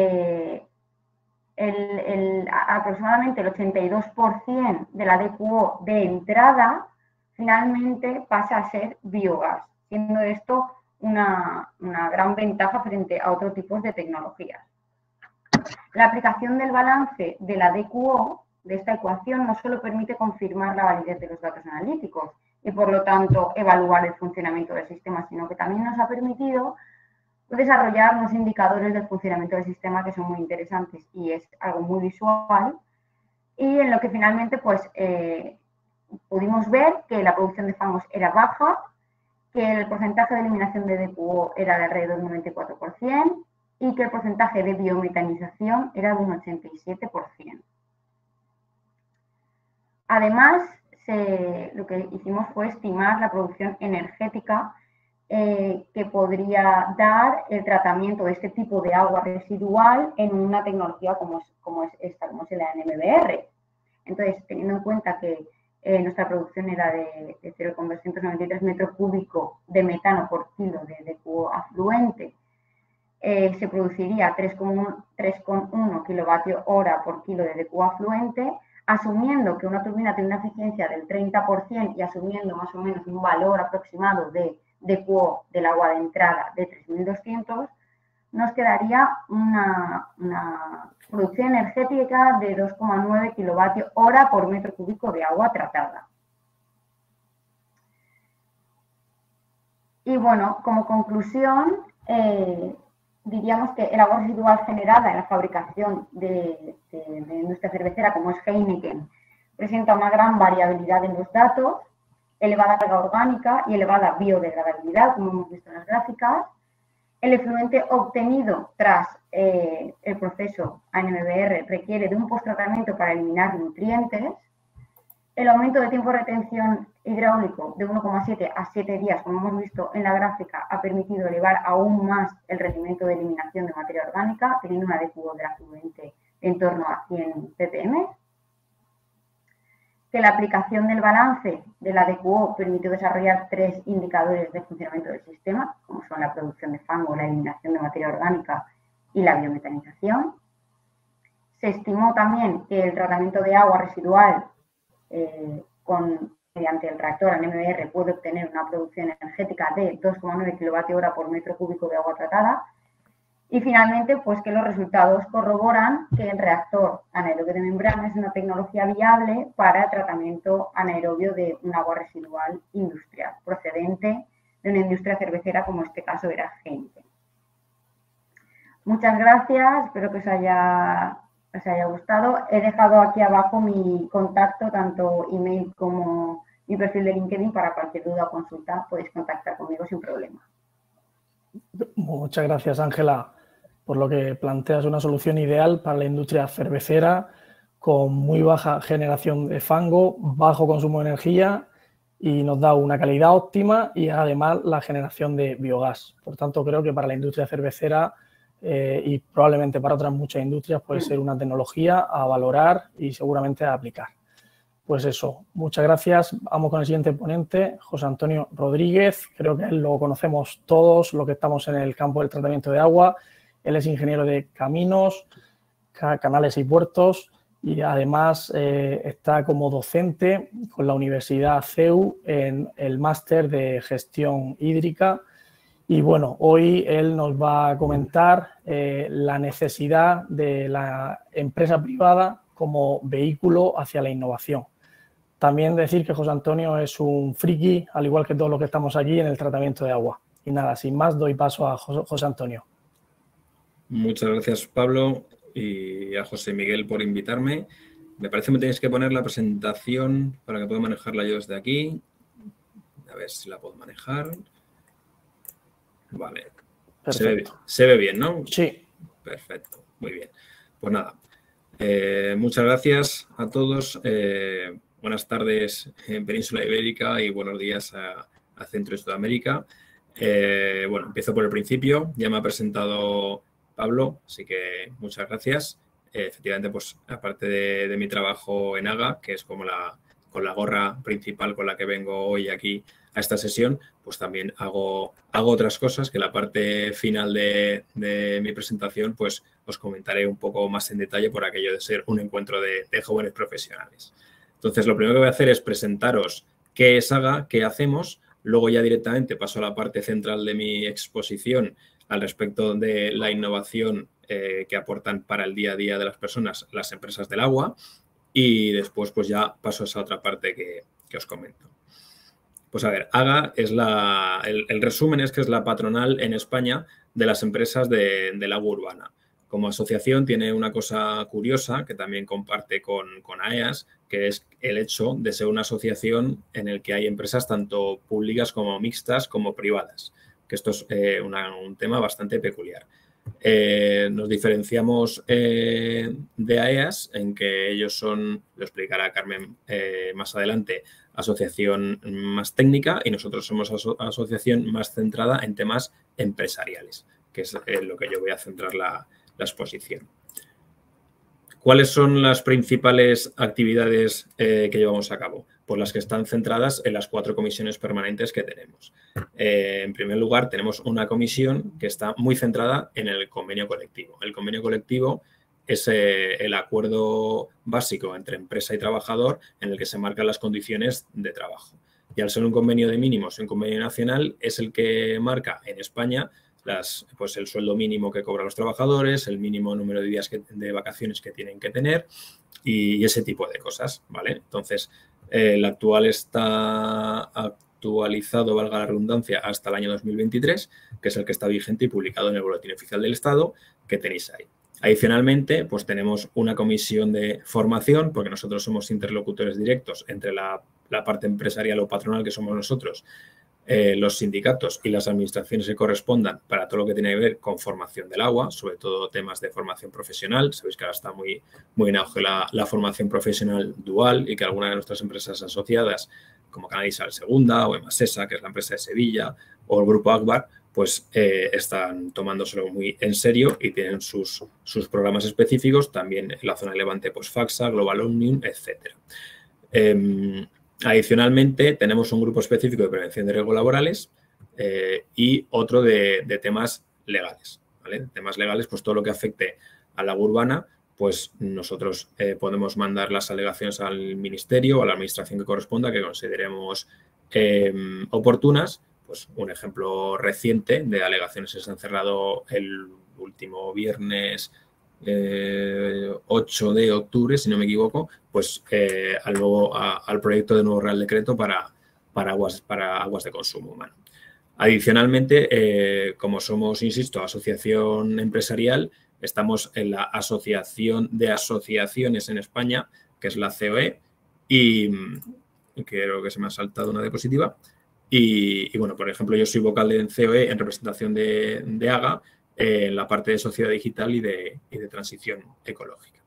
aproximadamente el 82% de la DQO de entrada finalmente pasa a ser biogás, siendo esto una gran ventaja frente a otros tipos de tecnologías. La aplicación del balance de la DQO, de esta ecuación, no solo permite confirmar la validez de los datos analíticos y, por lo tanto, evaluar el funcionamiento del sistema, sino que también nos ha permitido desarrollar unos indicadores del funcionamiento del sistema que son muy interesantes y es algo muy visual, y en lo que finalmente pues, pudimos ver que la producción de fangos era baja, que el porcentaje de eliminación de DQO era de alrededor del 94% y que el porcentaje de biometanización era de un 87%. Además, lo que hicimos fue estimar la producción energética que podría dar el tratamiento de este tipo de agua residual en una tecnología como es el ANMBR. Entonces, teniendo en cuenta que nuestra producción era de 0,293 metros cúbicos de metano por kilo de DQO afluente, se produciría 3,1 kilovatios hora por kilo de DQO afluente, asumiendo que una turbina tiene una eficiencia del 30% y asumiendo más o menos un valor aproximado de DQO del agua de entrada de 3.200, nos quedaría una producción energética de 2,9 kilovatios hora por metro cúbico de agua tratada. Y bueno, como conclusión, diríamos que el agua residual generada en la fabricación de industria cervecera, como es Heineken, presenta una gran variabilidad en los datos, elevada carga orgánica y elevada biodegradabilidad, como hemos visto en las gráficas. El efluente obtenido tras el proceso ANMBR requiere de un posttratamiento para eliminar nutrientes. El aumento de tiempo de retención hidráulico de 1,7 a 7 días, como hemos visto en la gráfica, ha permitido elevar aún más el rendimiento de eliminación de materia orgánica, teniendo una DQO del afluente en torno a 100 ppm. Que la aplicación del balance de la DQO permitió desarrollar 3 indicadores de funcionamiento del sistema, como son la producción de fango, la eliminación de materia orgánica y la biometanización. Se estimó también que el tratamiento de agua residual mediante el reactor ANMBR puede obtener una producción energética de 2,9 kWh por metro cúbico de agua tratada. Y finalmente, pues que los resultados corroboran que el reactor anaerobio de membrana es una tecnología viable para el tratamiento anaerobio de un agua residual industrial, procedente de una industria cervecera como este caso era Heineken. Muchas gracias, espero que os haya gustado. He dejado aquí abajo mi contacto, tanto email como mi perfil de LinkedIn, para cualquier duda o consulta podéis contactar conmigo sin problema. Muchas gracias, Ángela, por lo que planteas una solución ideal para la industria cervecera con muy baja generación de fango, bajo consumo de energía y nos da una calidad óptima y además la generación de biogás. Por tanto, creo que para la industria cervecera y probablemente para otras muchas industrias puede ser una tecnología a valorar y seguramente a aplicar. Pues eso, muchas gracias. Vamos con el siguiente ponente, José Antonio Rodríguez. Creo que él lo conocemos todos, los que estamos en el campo del tratamiento de agua. Él es ingeniero de caminos, canales y puertos y además está como docente con la Universidad CEU en el máster de gestión hídrica. Y bueno, hoy él nos va a comentar la necesidad de la empresa privada como vehículo hacia la innovación. También decir que José Antonio es un friki, al igual que todos los que estamos aquí en el tratamiento de agua. Y nada, sin más, doy paso a José Antonio. Muchas gracias, Pablo, y a José Miguel por invitarme. Me parece que me tenéis que poner la presentación para que pueda manejarla yo desde aquí. A ver si la puedo manejar. Vale. Se ve bien, ¿no? Sí. Perfecto, muy bien. Pues nada, muchas gracias a todos. Buenas tardes en Península Ibérica y buenos días a Centro y Sudamérica. Bueno, empiezo por el principio. Ya me ha presentado Pablo, así que muchas gracias. Efectivamente, pues aparte de mi trabajo en AGA, que es como con la gorra principal con la que vengo hoy aquí a esta sesión, pues también hago otras cosas que la parte final de mi presentación pues os comentaré un poco más en detalle por aquello de ser un encuentro de jóvenes profesionales. Entonces, lo primero que voy a hacer es presentaros qué es AGA, qué hacemos, luego ya directamente paso a la parte central de mi exposición al respecto de la innovación que aportan para el día a día de las personas las empresas del agua y después pues ya paso a esa otra parte que os comento. Pues a ver, AGA es el resumen es que es la patronal en España de las empresas del agua urbana. Como asociación tiene una cosa curiosa que también comparte con AEAS, que es el hecho de ser una asociación en el que hay empresas tanto públicas como mixtas como privadas, que esto es un tema bastante peculiar. Nos diferenciamos de AEAS en que ellos son, lo explicará Carmen más adelante, asociación más técnica y nosotros somos asociación más centrada en temas empresariales, que es lo que yo voy a centrar la exposición. ¿Cuáles son las principales actividades que llevamos a cabo? Pues las que están centradas en las 4 comisiones permanentes que tenemos. En primer lugar, tenemos una comisión que está muy centrada en el convenio colectivo. El convenio colectivo es el acuerdo básico entre empresa y trabajador en el que se marcan las condiciones de trabajo. Y al ser un convenio de mínimos y un convenio nacional, es el que marca en España pues el sueldo mínimo que cobran los trabajadores, el mínimo número de días de vacaciones que tienen que tener y ese tipo de cosas, ¿vale? Entonces, el actual está actualizado, valga la redundancia, hasta el año 2023, que es el que está vigente y publicado en el Boletín Oficial del Estado, que tenéis ahí. Adicionalmente, pues tenemos una comisión de formación, porque nosotros somos interlocutores directos entre la parte empresarial o patronal, que somos nosotros, los sindicatos y las administraciones que correspondan para todo lo que tiene que ver con formación del agua, sobre todo temas de formación profesional. Sabéis que ahora está muy en auge la formación profesional dual y que algunas de nuestras empresas asociadas, como Canalizal Segunda o Emasesa, que es la empresa de Sevilla, o el Grupo Akbar, pues están tomándoselo muy en serio y tienen sus programas específicos. También en la zona de Levante, pues FAXA, Global Omnium, etc. Adicionalmente, tenemos un grupo específico de prevención de riesgos laborales y otro de temas legales, ¿vale? Temas legales, pues todo lo que afecte al agua urbana, pues nosotros podemos mandar las alegaciones al ministerio o a la administración que corresponda, que consideremos oportunas. Pues un ejemplo reciente de alegaciones que se han cerrado el último viernes 8 de octubre, si no me equivoco, pues al proyecto de nuevo Real Decreto para aguas de consumo humano. Adicionalmente, como somos, insisto, asociación empresarial, estamos en la Asociación de Asociaciones en España, que es la COE, y creo que se me ha saltado una diapositiva. Y bueno, por ejemplo, yo soy vocal en COE en representación de AGA, en la parte de sociedad digital y de transición ecológica.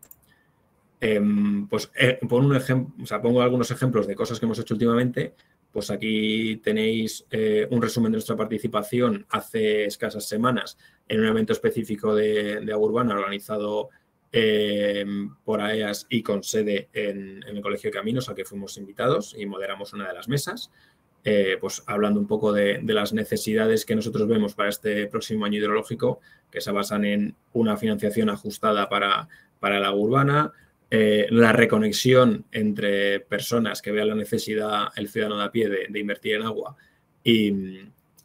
Pongo algunos ejemplos de cosas que hemos hecho últimamente. Pues aquí tenéis un resumen de nuestra participación hace escasas semanas en un evento específico de agua urbana organizado por AEAS y con sede en el Colegio de Caminos, al que fuimos invitados y moderamos una de las mesas. Pues hablando un poco de las necesidades que nosotros vemos para este próximo año hidrológico, que se basan en una financiación ajustada para el agua urbana, la reconexión entre personas que vean la necesidad, el ciudadano de a pie, de invertir en agua y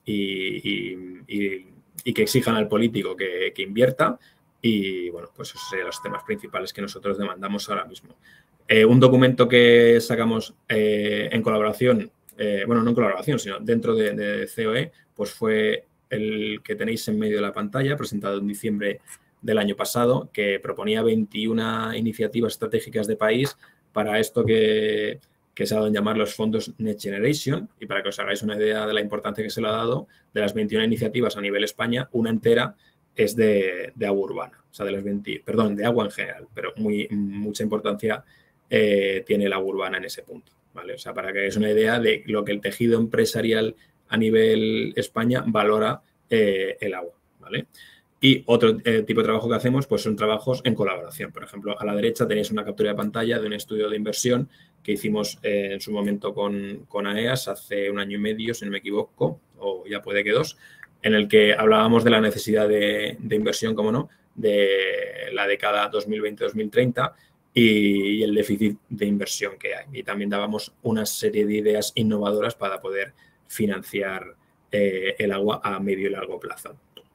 que exijan al político que invierta. Y bueno, pues esos son los temas principales que nosotros demandamos ahora mismo. Un documento que sacamos en colaboración, bueno, no en colaboración, sino dentro de COE, pues fue el que tenéis en medio de la pantalla, presentado en diciembre del año pasado, que proponía 21 iniciativas estratégicas de país para esto que se ha dado en llamar los fondos Next Generation. Y para que os hagáis una idea de la importancia que se le ha dado, de las 21 iniciativas a nivel España, una entera es de agua urbana, o sea, de las 20, perdón, de agua en general, pero mucha importancia tiene el agua urbana en ese punto, ¿vale? O sea, para que hagáis una idea de lo que el tejido empresarial a nivel España valora el agua, ¿vale? Y otro tipo de trabajo que hacemos, pues son trabajos en colaboración. Por ejemplo, a la derecha tenéis una captura de pantalla de un estudio de inversión que hicimos en su momento con AEAS hace 1 año y medio, si no me equivoco, o ya puede que 2, en el que hablábamos de la necesidad de inversión, como no, de la década 2020-2030 y el déficit de inversión que hay. Y también dábamos una serie de ideas innovadoras para poder financiar el agua a medio y largo plazo.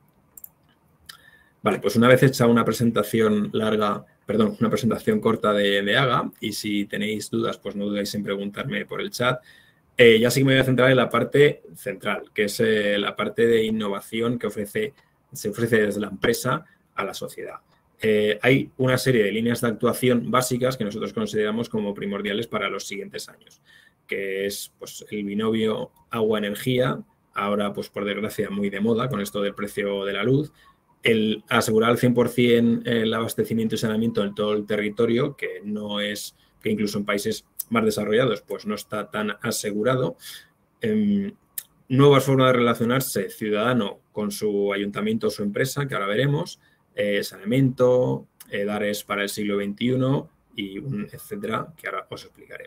Vale, pues una vez hecha una presentación una presentación corta de AGA, y si tenéis dudas, pues no dudéis en preguntarme por el chat. Ya sí que me voy a centrar en la parte central, que es la parte de innovación que se ofrece desde la empresa a la sociedad. Hay una serie de líneas de actuación básicas que nosotros consideramos como primordiales para los siguientes años, que es pues, el binomio agua-energía, ahora pues por desgracia muy de moda con esto del precio de la luz, el asegurar al 100% el abastecimiento y saneamiento en todo el territorio, que incluso en países más desarrollados pues no está tan asegurado. Nuevas formas de relacionarse ciudadano con su ayuntamiento o su empresa, que ahora veremos, saneamiento, DARES para el siglo XXI y etcétera, que ahora os explicaré.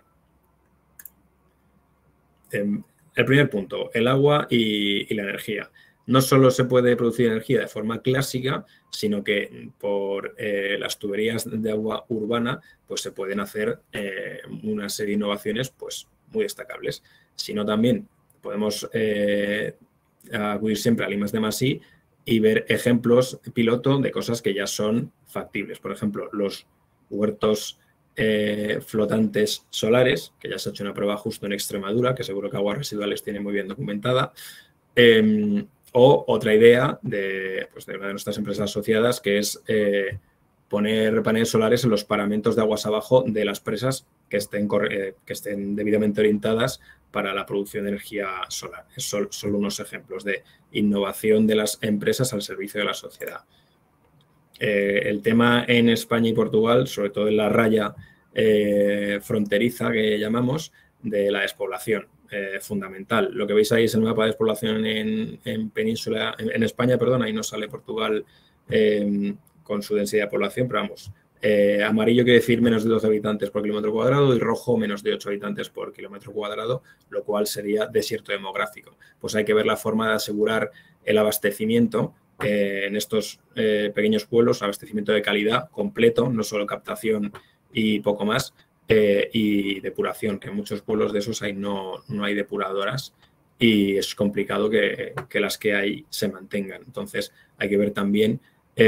El primer punto, el agua y la energía. No solo se puede producir energía de forma clásica, sino que por las tuberías de agua urbana pues se pueden hacer una serie de innovaciones pues, muy destacables. Sino también podemos acudir siempre al I+D+I y ver ejemplos piloto de cosas que ya son factibles. Por ejemplo, los huertos flotantes solares, que ya se ha hecho una prueba justo en Extremadura, que seguro que Aguas Residuales tiene muy bien documentada. O otra idea de una de nuestras empresas asociadas, que es poner paneles solares en los paramentos de aguas abajo de las presas que estén debidamente orientadas para la producción de energía solar. Son solo unos ejemplos de innovación de las empresas al servicio de la sociedad. El tema en España y Portugal, sobre todo en la raya fronteriza que llamamos, de la despoblación. Fundamental. Lo que veis ahí es el mapa de despoblación en península, en España, perdón, ahí no sale Portugal con su densidad de población, pero vamos, amarillo quiere decir menos de 12 habitantes por kilómetro cuadrado y rojo menos de 8 habitantes por kilómetro cuadrado, lo cual sería desierto demográfico. Pues hay que ver la forma de asegurar el abastecimiento en estos pequeños pueblos, abastecimiento de calidad completo, no solo captación y poco más, y depuración, que en muchos pueblos de esos no hay depuradoras y es complicado que las que hay se mantengan. Entonces hay que ver también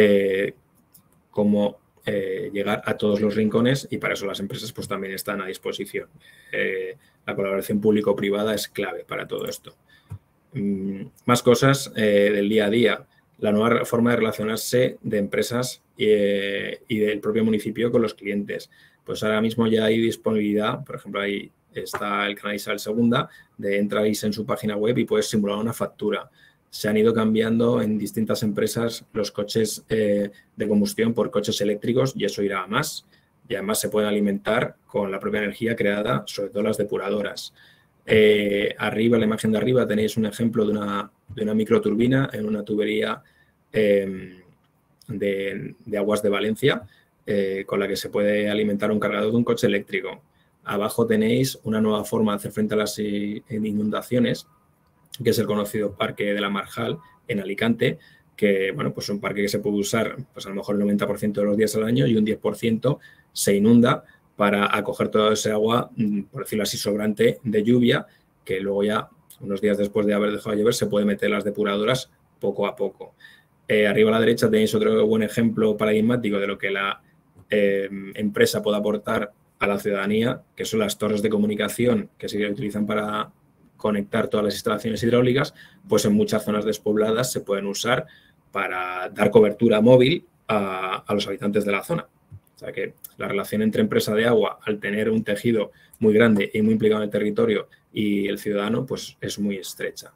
cómo llegar a todos los rincones y para eso las empresas pues también están a disposición. La colaboración público-privada es clave para todo esto. Más cosas del día a día. La nueva forma de relacionarse de empresas y del propio municipio con los clientes. Pues ahora mismo ya hay disponibilidad, por ejemplo, ahí está el canal Isabel II, de entráis en su página web y puedes simular una factura. Se han ido cambiando en distintas empresas los coches de combustión por coches eléctricos y eso irá a más. Y además se pueden alimentar con la propia energía creada, sobre todo las depuradoras. Arriba, en la imagen de arriba, tenéis un ejemplo de una microturbina en una tubería de Aguas de Valencia, con la que se puede alimentar un cargador de un coche eléctrico. Abajo tenéis una nueva forma de hacer frente a las inundaciones, que es el conocido Parque de la Marjal en Alicante, que bueno, pues es un parque que se puede usar pues a lo mejor el 90% de los días al año y un 10% se inunda para acoger todo ese agua, por decirlo así, sobrante de lluvia, que luego ya, unos días después de haber dejado de llover, se puede meter en las depuradoras poco a poco. Arriba a la derecha tenéis otro buen ejemplo paradigmático de lo que la empresa puede aportar a la ciudadanía, que son las torres de comunicación que se utilizan para conectar todas las instalaciones hidráulicas, pues en muchas zonas despobladas se pueden usar para dar cobertura móvil a los habitantes de la zona. O sea que la relación entre empresa de agua, al tener un tejido muy grande y muy implicado en el territorio y el ciudadano, pues es muy estrecha.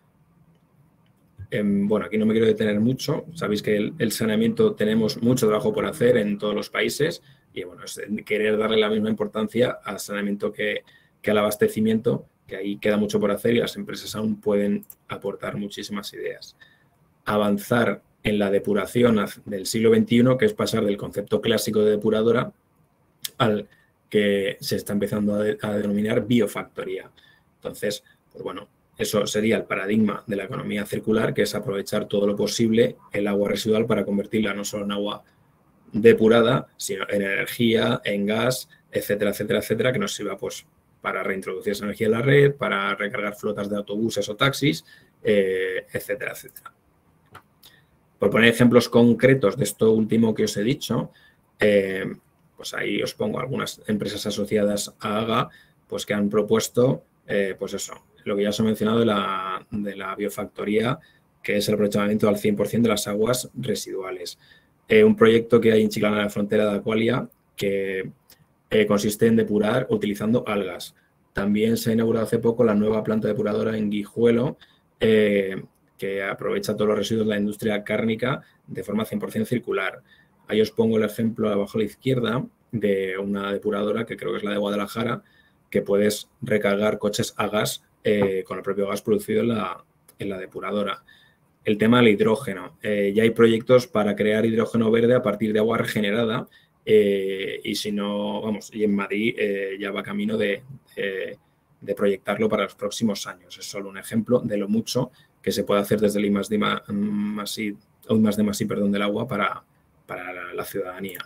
Bueno, aquí no me quiero detener mucho. Sabéis que el saneamiento tenemos mucho trabajo por hacer en todos los países y bueno, es querer darle la misma importancia al saneamiento que al abastecimiento, que ahí queda mucho por hacer y las empresas aún pueden aportar muchísimas ideas. Avanzar en la depuración del siglo XXI, que es pasar del concepto clásico de depuradora al que se está empezando a denominar biofactoría. Entonces, pues bueno, eso sería el paradigma de la economía circular, que es aprovechar todo lo posible el agua residual para convertirla no solo en agua depurada, sino en energía, en gas, etcétera, etcétera, etcétera, que nos sirva pues para reintroducir esa energía en la red, para recargar flotas de autobuses o taxis, etcétera, etcétera. Por poner ejemplos concretos de esto último que os he dicho, pues ahí os pongo algunas empresas asociadas a AGA, pues que han propuesto, pues eso, lo que ya os he mencionado de la biofactoría, que es el aprovechamiento al 100% de las aguas residuales. Un proyecto que hay en Chiclana, en la frontera de Aqualia, que consiste en depurar utilizando algas. También se ha inaugurado hace poco la nueva planta depuradora en Guijuelo, que aprovecha todos los residuos de la industria cárnica de forma 100% circular. Ahí os pongo el ejemplo abajo a la izquierda de una depuradora que creo que es la de Guadalajara, que puedes recargar coches a gas con el propio gas producido en la depuradora. El tema del hidrógeno. Ya hay proyectos para crear hidrógeno verde a partir de agua regenerada y si no, vamos, y en Madrid ya va camino de proyectarlo para los próximos años. Es solo un ejemplo de lo mucho que se puede hacer desde el I+D+I del agua para la ciudadanía.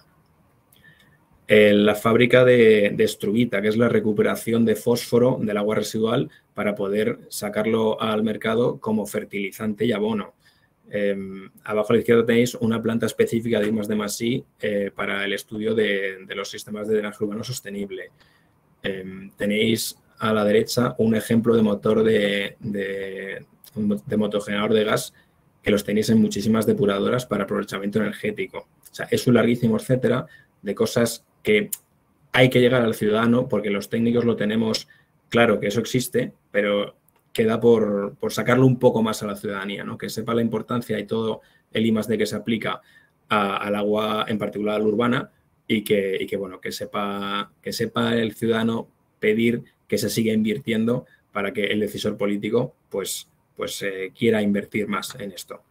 La fábrica de Estrubita, que es la recuperación de fósforo del agua residual para poder sacarlo al mercado como fertilizante y abono. Abajo a la izquierda tenéis una planta específica de I+D+I para el estudio de los sistemas de drenaje urbano sostenible. Tenéis a la derecha un ejemplo de motor de motogenerador de gas que los tenéis en muchísimas depuradoras para aprovechamiento energético. O sea, es un larguísimo etcétera de cosas que hay que llegar al ciudadano porque los técnicos lo tenemos claro que eso existe, pero queda por sacarlo un poco más a la ciudadanía, ¿no? Que sepa la importancia y todo el I+D que se aplica al agua, en particular urbana, y que sepa el ciudadano pedir que se siga invirtiendo para que el decisor político pues quiera invertir más en esto.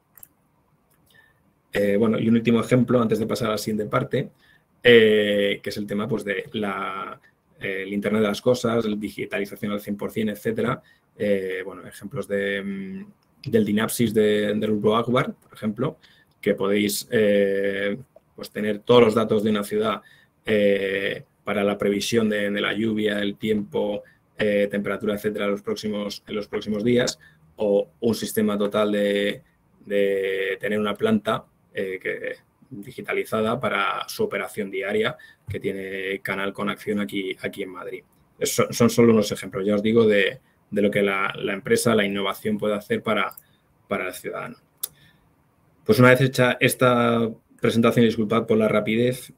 Y un último ejemplo antes de pasar a la siguiente parte, que es el tema pues, de el Internet de las cosas, la digitalización al 100%, etcétera. Ejemplos del Dynapsis del Grupo Akbar, por ejemplo, que podéis tener todos los datos de una ciudad para la previsión de la lluvia, el tiempo, temperatura, etcétera, en los próximos días, o un sistema total de tener una planta digitalizada para su operación diaria, que tiene canal con acción aquí en Madrid. Son solo unos ejemplos, ya os digo, de lo que la empresa, la innovación puede hacer para el ciudadano. Pues una vez hecha esta presentación, disculpad por la rapidez,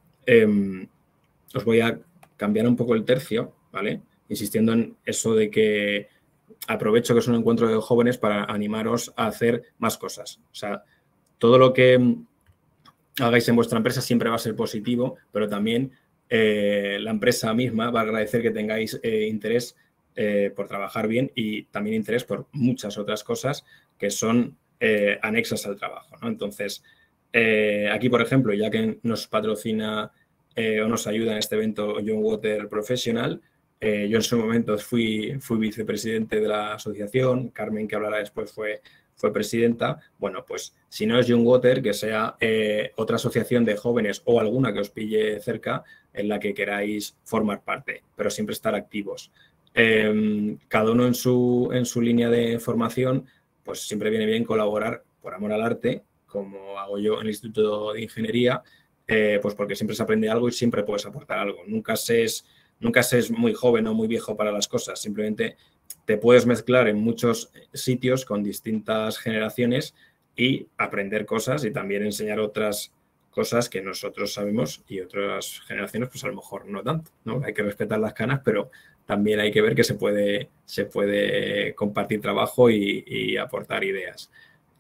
os voy a cambiar un poco el tercio, ¿vale? Insistiendo en eso de que aprovecho que es un encuentro de jóvenes para animaros a hacer más cosas. O sea, todo lo que hagáis en vuestra empresa siempre va a ser positivo, pero también la empresa misma va a agradecer que tengáis interés por trabajar bien y también interés por muchas otras cosas que son anexas al trabajo, ¿no? Entonces, aquí, por ejemplo, ya que nos patrocina o nos ayuda en este evento John Water Professional, yo en su momento fui vicepresidente de la asociación, Carmen, que hablará después, fue presidenta. Bueno, pues si no es John Water, que sea otra asociación de jóvenes o alguna que os pille cerca en la que queráis formar parte, pero siempre estar activos. Cada uno en su línea de formación, pues siempre viene bien colaborar por amor al arte, como hago yo en el Instituto de Ingeniería, pues porque siempre se aprende algo y siempre puedes aportar algo. Nunca se es muy joven o muy viejo para las cosas, simplemente te puedes mezclar en muchos sitios con distintas generaciones y aprender cosas y también enseñar otras cosas que nosotros sabemos y otras generaciones pues a lo mejor no tanto, ¿no? Hay que respetar las canas, pero también hay que ver que se puede compartir trabajo y aportar ideas.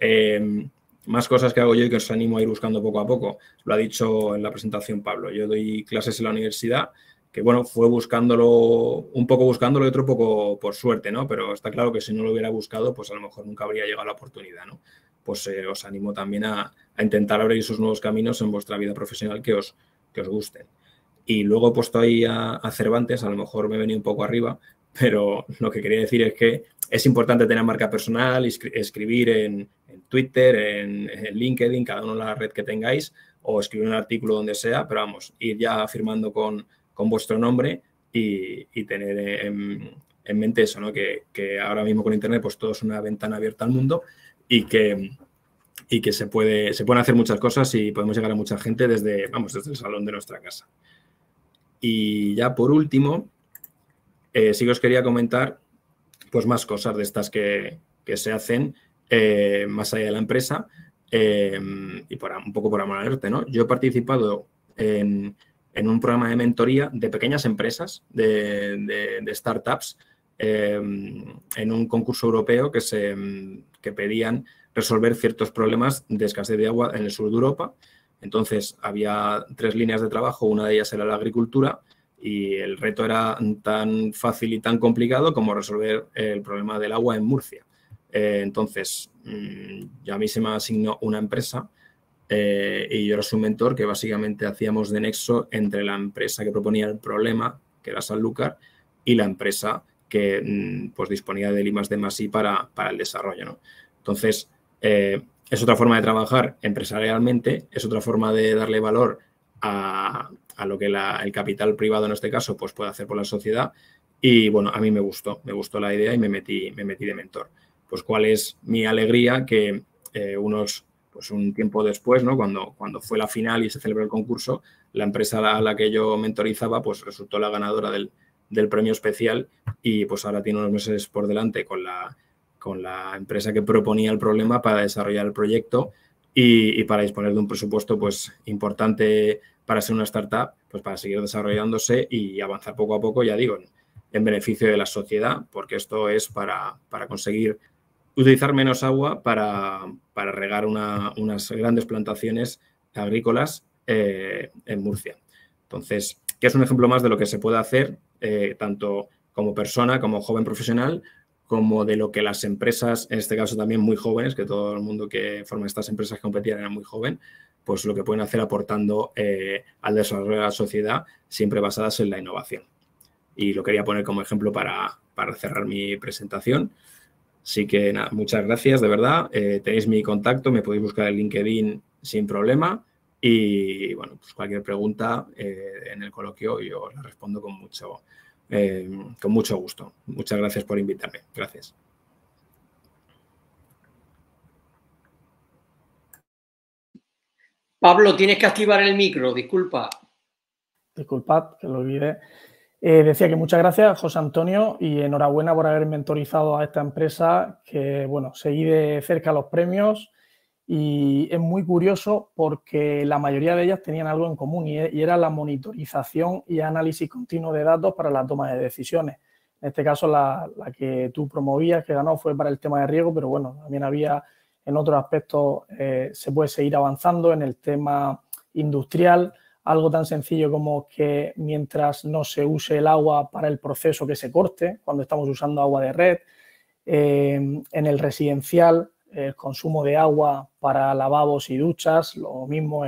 Más cosas que hago yo y que os animo a ir buscando poco a poco. Lo ha dicho en la presentación Pablo. Yo doy clases en la universidad, que bueno, fue un poco buscándolo y otro poco por suerte, ¿no? Pero está claro que si no lo hubiera buscado, pues a lo mejor nunca habría llegado la oportunidad, ¿no? Pues os animo también a intentar abrir esos nuevos caminos en vuestra vida profesional que os gusten. Y luego he puesto ahí a Cervantes, a lo mejor me he venido un poco arriba, pero lo que quería decir es que es importante tener marca personal, escribir en Twitter, en LinkedIn, cada uno en la red que tengáis, o escribir un artículo donde sea, pero vamos, ir ya firmando con vuestro nombre y tener en mente eso, ¿no? Que ahora mismo con Internet pues todo es una ventana abierta al mundo y que se pueden hacer muchas cosas y podemos llegar a mucha gente desde el salón de nuestra casa. Y ya por último, sí que os quería comentar pues más cosas de estas que se hacen más allá de la empresa y un poco por amor al arte, ¿no? Yo he participado en un programa de mentoría de pequeñas empresas, de startups, en un concurso europeo que pedían resolver ciertos problemas de escasez de agua en el sur de Europa. Entonces, había 3 líneas de trabajo, una de ellas era la agricultura y el reto era tan fácil y tan complicado como resolver el problema del agua en Murcia. Entonces, ya a mí se me asignó una empresa y yo era su mentor, que básicamente hacíamos de nexo entre la empresa que proponía el problema, que era Sanlúcar, y la empresa que pues disponía del I+D+I para el desarrollo, ¿no? Entonces, es otra forma de trabajar empresarialmente, es otra forma de darle valor a lo que el capital privado en este caso pues puede hacer por la sociedad y bueno, a mí me gustó la idea y me metí de mentor. Pues cuál es mi alegría que unos pues un tiempo después, ¿no? Cuando fue la final y se celebró el concurso, la empresa a la que yo mentorizaba pues resultó la ganadora del premio especial y pues ahora tiene unos meses por delante con la empresa que proponía el problema para desarrollar el proyecto y para disponer de un presupuesto pues importante para ser una startup, pues para seguir desarrollándose y avanzar poco a poco, ya digo, en beneficio de la sociedad, porque esto es para conseguir utilizar menos agua para regar unas grandes plantaciones agrícolas en Murcia. Entonces, que es un ejemplo más de lo que se puede hacer, tanto como persona, como joven profesional, como de lo que las empresas, en este caso también muy jóvenes, que todo el mundo que forma estas empresas que competían era muy joven, pues lo que pueden hacer aportando al desarrollo de la sociedad, siempre basadas en la innovación. Y lo quería poner como ejemplo para cerrar mi presentación. Así que nada, muchas gracias, de verdad. Tenéis mi contacto, me podéis buscar en LinkedIn sin problema. Y bueno, pues cualquier pregunta en el coloquio yo la respondo con mucho gusto. Muchas gracias por invitarme. Gracias. Pablo, tienes que activar el micro, disculpa. Disculpad, que lo olvidé. Decía que muchas gracias, José Antonio, y enhorabuena por haber mentorizado a esta empresa que, bueno, seguí de cerca los premios y es muy curioso porque la mayoría de ellas tenían algo en común y era la monitorización y análisis continuo de datos para la toma de decisiones. En este caso, la que tú promovías, que ganó, fue para el tema de riego, pero bueno, también había en otros aspectos, se puede seguir avanzando en el tema industrial. Algo tan sencillo como que mientras no se use el agua para el proceso que se corte, cuando estamos usando agua de red, en el residencial, el consumo de agua para lavabos y duchas, lo mismo,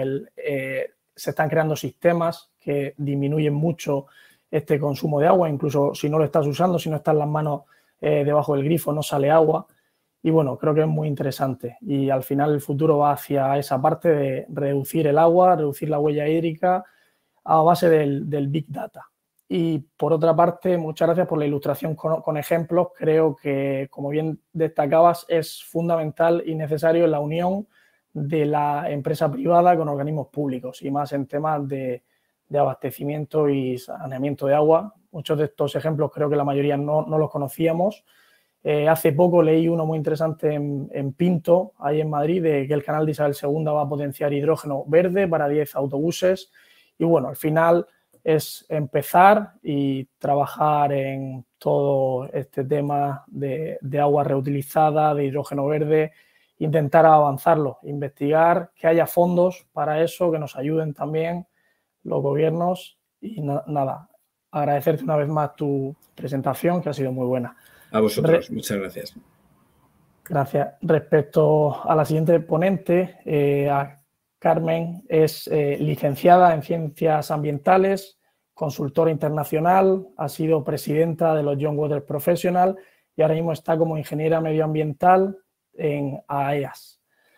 se están creando sistemas que disminuyen mucho este consumo de agua, incluso si no lo estás usando, si no están las manos debajo del grifo, no sale agua. Y bueno, creo que es muy interesante y al final el futuro va hacia esa parte de reducir el agua, reducir la huella hídrica a base del Big Data. Y por otra parte, muchas gracias por la ilustración con ejemplos. Creo que, como bien destacabas, es fundamental y necesario la unión de la empresa privada con organismos públicos y más en temas de abastecimiento y saneamiento de agua. Muchos de estos ejemplos creo que la mayoría no los conocíamos. Hace poco leí uno muy interesante en Pinto, ahí en Madrid, de que el canal de Isabel II va a potenciar hidrógeno verde para 10 autobuses. Y bueno, al final es empezar y trabajar en todo este tema de agua reutilizada, de hidrógeno verde, intentar avanzarlo, investigar, que haya fondos para eso, que nos ayuden también los gobiernos. Y nada, agradecerte una vez más tu presentación, que ha sido muy buena. A vosotros, muchas gracias. Gracias. Respecto a la siguiente ponente, a Carmen, es licenciada en Ciencias Ambientales, consultora internacional, ha sido presidenta de los John Waters Professional y ahora mismo está como ingeniera medioambiental en AEAS.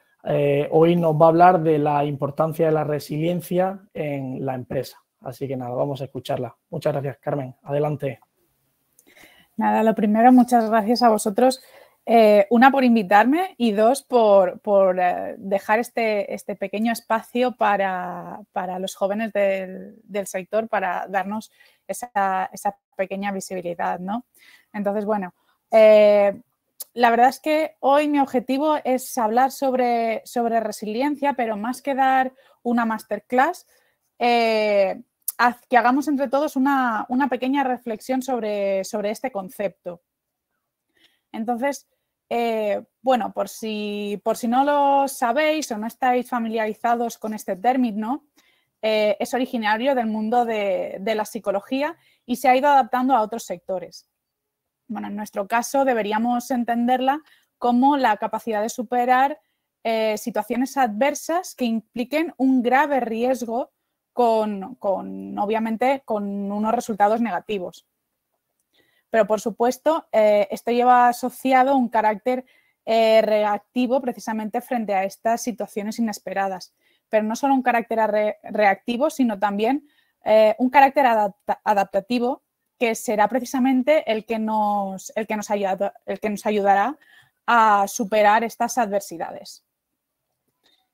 Hoy nos va a hablar de la importancia de la resiliencia en la empresa. Así que nada, vamos a escucharla. Muchas gracias, Carmen. Adelante. Nada, lo primero, muchas gracias a vosotros. Una, por invitarme y dos, por dejar este pequeño espacio para los jóvenes del sector, para darnos esa pequeña visibilidad, ¿no? Entonces, bueno, la verdad es que hoy mi objetivo es hablar sobre resiliencia, pero más que dar una masterclass, que hagamos entre todos una pequeña reflexión sobre este concepto. Entonces, bueno, por si no lo sabéis o no estáis familiarizados con este término, es originario del mundo de la psicología y se ha ido adaptando a otros sectores. Bueno, en nuestro caso deberíamos entenderla como la capacidad de superar situaciones adversas que impliquen un grave riesgo obviamente, con unos resultados negativos. Pero, por supuesto, esto lleva asociado un carácter reactivo precisamente frente a estas situaciones inesperadas. Pero no solo un carácter reactivo, sino también un carácter adaptativo que será precisamente el que nos ayudará a superar estas adversidades.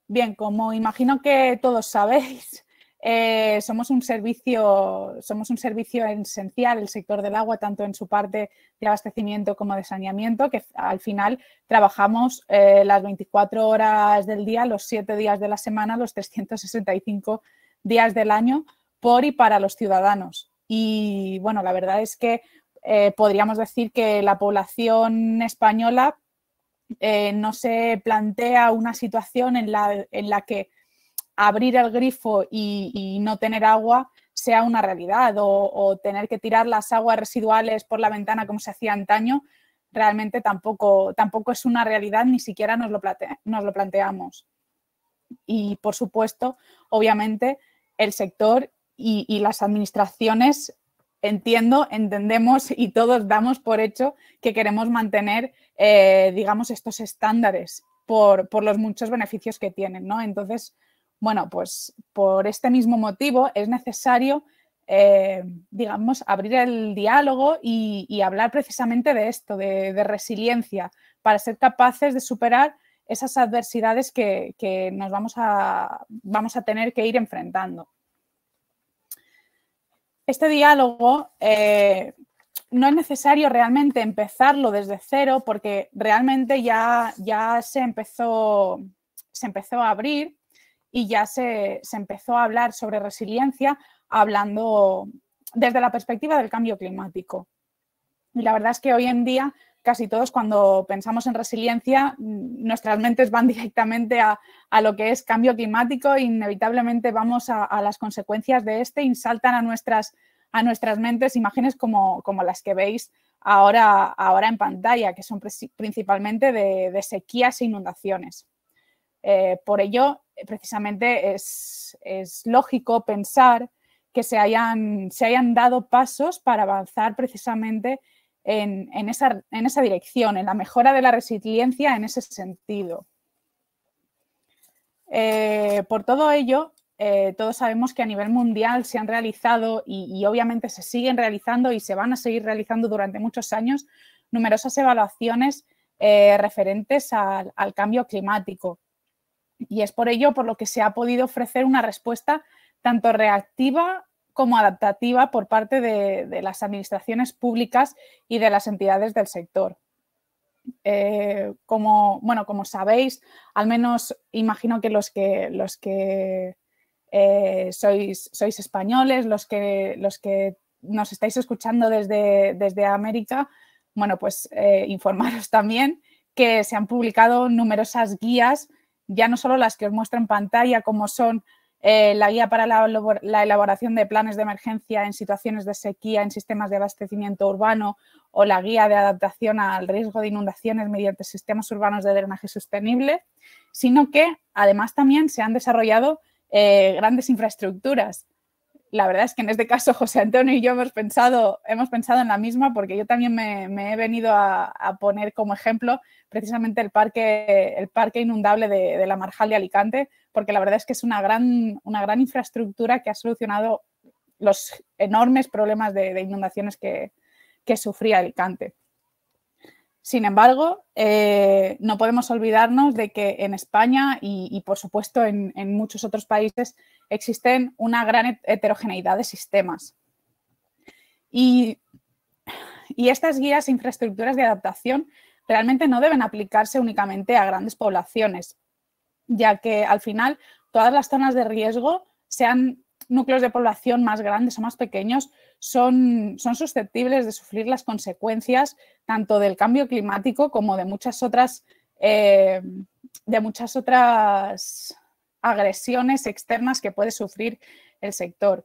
Bien, como imagino que todos sabéis, somos un servicio esencial, el sector del agua, tanto en su parte de abastecimiento como de saneamiento, que al final trabajamos las 24 horas del día, los 7 días de la semana, los 365 días del año, por y para los ciudadanos. Y bueno, la verdad es que podríamos decir que la población española no se plantea una situación en la que abrir el grifo y no tener agua sea una realidad, o tener que tirar las aguas residuales por la ventana como se hacía antaño, realmente tampoco es una realidad, ni siquiera nos lo planteamos. Y por supuesto, obviamente, el sector y las administraciones entendemos y todos damos por hecho que queremos mantener, digamos, estos estándares por los muchos beneficios que tienen, ¿no? Entonces, bueno, pues por este mismo motivo es necesario, digamos, abrir el diálogo y hablar precisamente de esto, de resiliencia, para ser capaces de superar esas adversidades que nos vamos a tener que ir enfrentando. Este diálogo no es necesario realmente empezarlo desde cero, porque realmente ya se empezó a abrir y ya se empezó a hablar sobre resiliencia, hablando desde la perspectiva del cambio climático. Y la verdad es que hoy en día casi todos, cuando pensamos en resiliencia, nuestras mentes van directamente a lo que es cambio climático e inevitablemente vamos a las consecuencias de este y saltan a nuestras mentes imágenes como las que veis ahora en pantalla, que son principalmente de sequías e inundaciones. Por ello, precisamente es lógico pensar que se hayan dado pasos para avanzar precisamente en esa dirección, en la mejora de la resiliencia en ese sentido. Por todo ello, todos sabemos que a nivel mundial se han realizado y obviamente se siguen realizando y se van a seguir realizando durante muchos años numerosas evaluaciones referentes al cambio climático. Y es por ello por lo que se ha podido ofrecer una respuesta tanto reactiva como adaptativa por parte de las administraciones públicas y de las entidades del sector. Como sabéis, al menos imagino que los que sois españoles, los que nos estáis escuchando desde América, bueno, pues informaros también que se han publicado numerosas guías, ya no solo las que os muestro en pantalla, como son la guía para la elaboración de planes de emergencia en situaciones de sequía en sistemas de abastecimiento urbano, o la guía de adaptación al riesgo de inundaciones mediante sistemas urbanos de drenaje sostenible, sino que además también se han desarrollado grandes infraestructuras. La verdad es que en este caso José Antonio y yo hemos pensado en la misma, porque yo también me he venido a poner como ejemplo precisamente el parque inundable de la Marjal de Alicante, porque la verdad es que es una gran infraestructura que ha solucionado los enormes problemas de inundaciones que sufría Alicante. Sin embargo, no podemos olvidarnos de que en España y por supuesto en muchos otros países existen una gran heterogeneidad de sistemas. Y estas guías e infraestructuras de adaptación realmente no deben aplicarse únicamente a grandes poblaciones, ya que al final todas las zonas de riesgo, sean núcleos de población más grandes o más pequeños, son susceptibles de sufrir las consecuencias tanto del cambio climático como de muchas otras agresiones externas que puede sufrir el sector.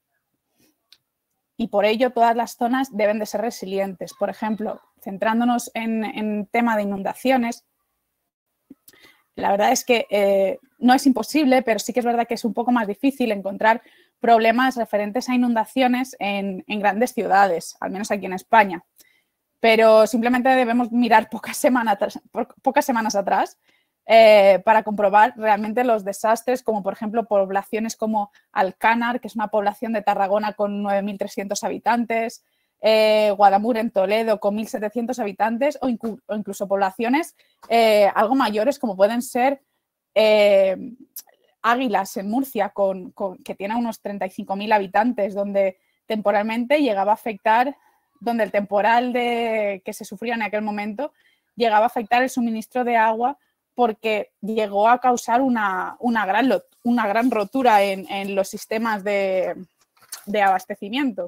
Y por ello todas las zonas deben de ser resilientes. Por ejemplo, centrándonos en tema de inundaciones, la verdad es que no es imposible, pero sí que es verdad que es un poco más difícil encontrar problemas referentes a inundaciones en grandes ciudades, al menos aquí en España. Pero simplemente debemos mirar pocas semanas atrás para comprobar realmente los desastres, como por ejemplo poblaciones como Alcánar, que es una población de Tarragona con 9.300 habitantes, Guadamur en Toledo con 1.700 habitantes o incluso poblaciones algo mayores como pueden ser Águilas en Murcia, que tiene unos 35.000 habitantes, donde temporalmente llegaba a afectar, donde el temporal que se sufría en aquel momento llegaba a afectar el suministro de agua porque llegó a causar una gran rotura en los sistemas de abastecimiento.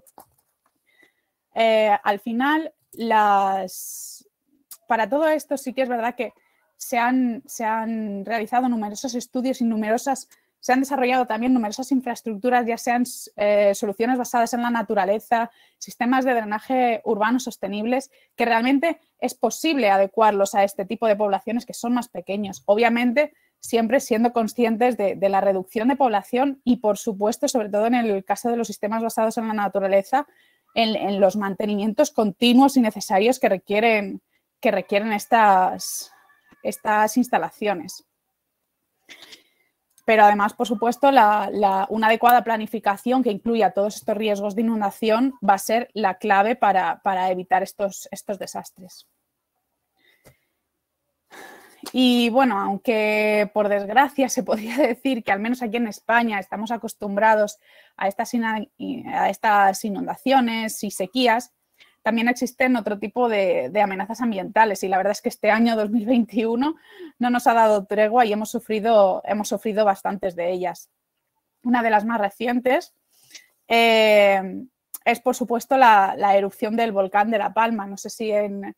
Al final, para todo esto sí que es verdad que se han realizado numerosos estudios y se han desarrollado también numerosas infraestructuras, ya sean soluciones basadas en la naturaleza, sistemas de drenaje urbano sostenibles, que realmente es posible adecuarlos a este tipo de poblaciones que son más pequeños. Obviamente, siempre siendo conscientes de la reducción de población y, por supuesto, sobre todo en el caso de los sistemas basados en la naturaleza, en los mantenimientos continuos y necesarios que requieren estas instalaciones. Pero además, por supuesto, una adecuada planificación que incluya todos estos riesgos de inundación va a ser la clave para evitar estos desastres. Y bueno, aunque por desgracia se podría decir que al menos aquí en España estamos acostumbrados a estas inundaciones y sequías, también existen otro tipo de amenazas ambientales y la verdad es que este año 2021 no nos ha dado tregua y hemos sufrido bastantes de ellas. Una de las más recientes es, por supuesto, la erupción del volcán de La Palma. No sé si en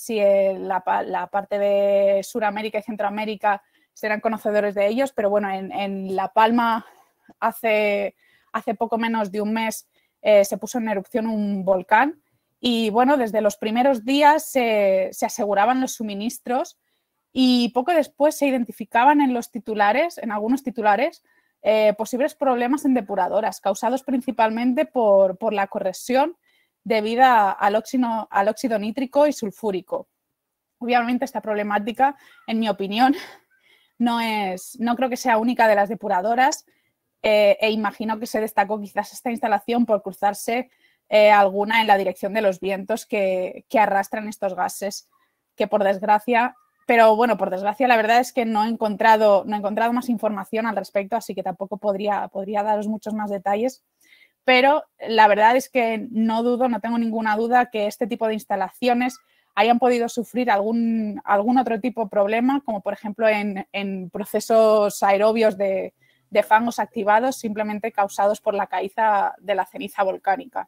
la parte de Sudamérica y Centroamérica serán conocedores de ellos, pero bueno, en La Palma hace poco menos de un mes se puso en erupción un volcán. Y bueno, desde los primeros días se aseguraban los suministros y poco después se identificaban en algunos titulares, posibles problemas en depuradoras, causados principalmente por la corrosión debida al óxido nítrico y sulfúrico. Obviamente esta problemática, en mi opinión, no creo que sea única de las depuradoras e imagino que se destacó quizás esta instalación por cruzarse alguna en la dirección de los vientos que arrastran estos gases, que por desgracia, la verdad es que no he encontrado más información al respecto, así que tampoco podría daros muchos más detalles, pero la verdad es que no tengo ninguna duda que este tipo de instalaciones hayan podido sufrir algún otro tipo de problema, como por ejemplo en procesos aerobios de fangos activados simplemente causados por la caída de la ceniza volcánica.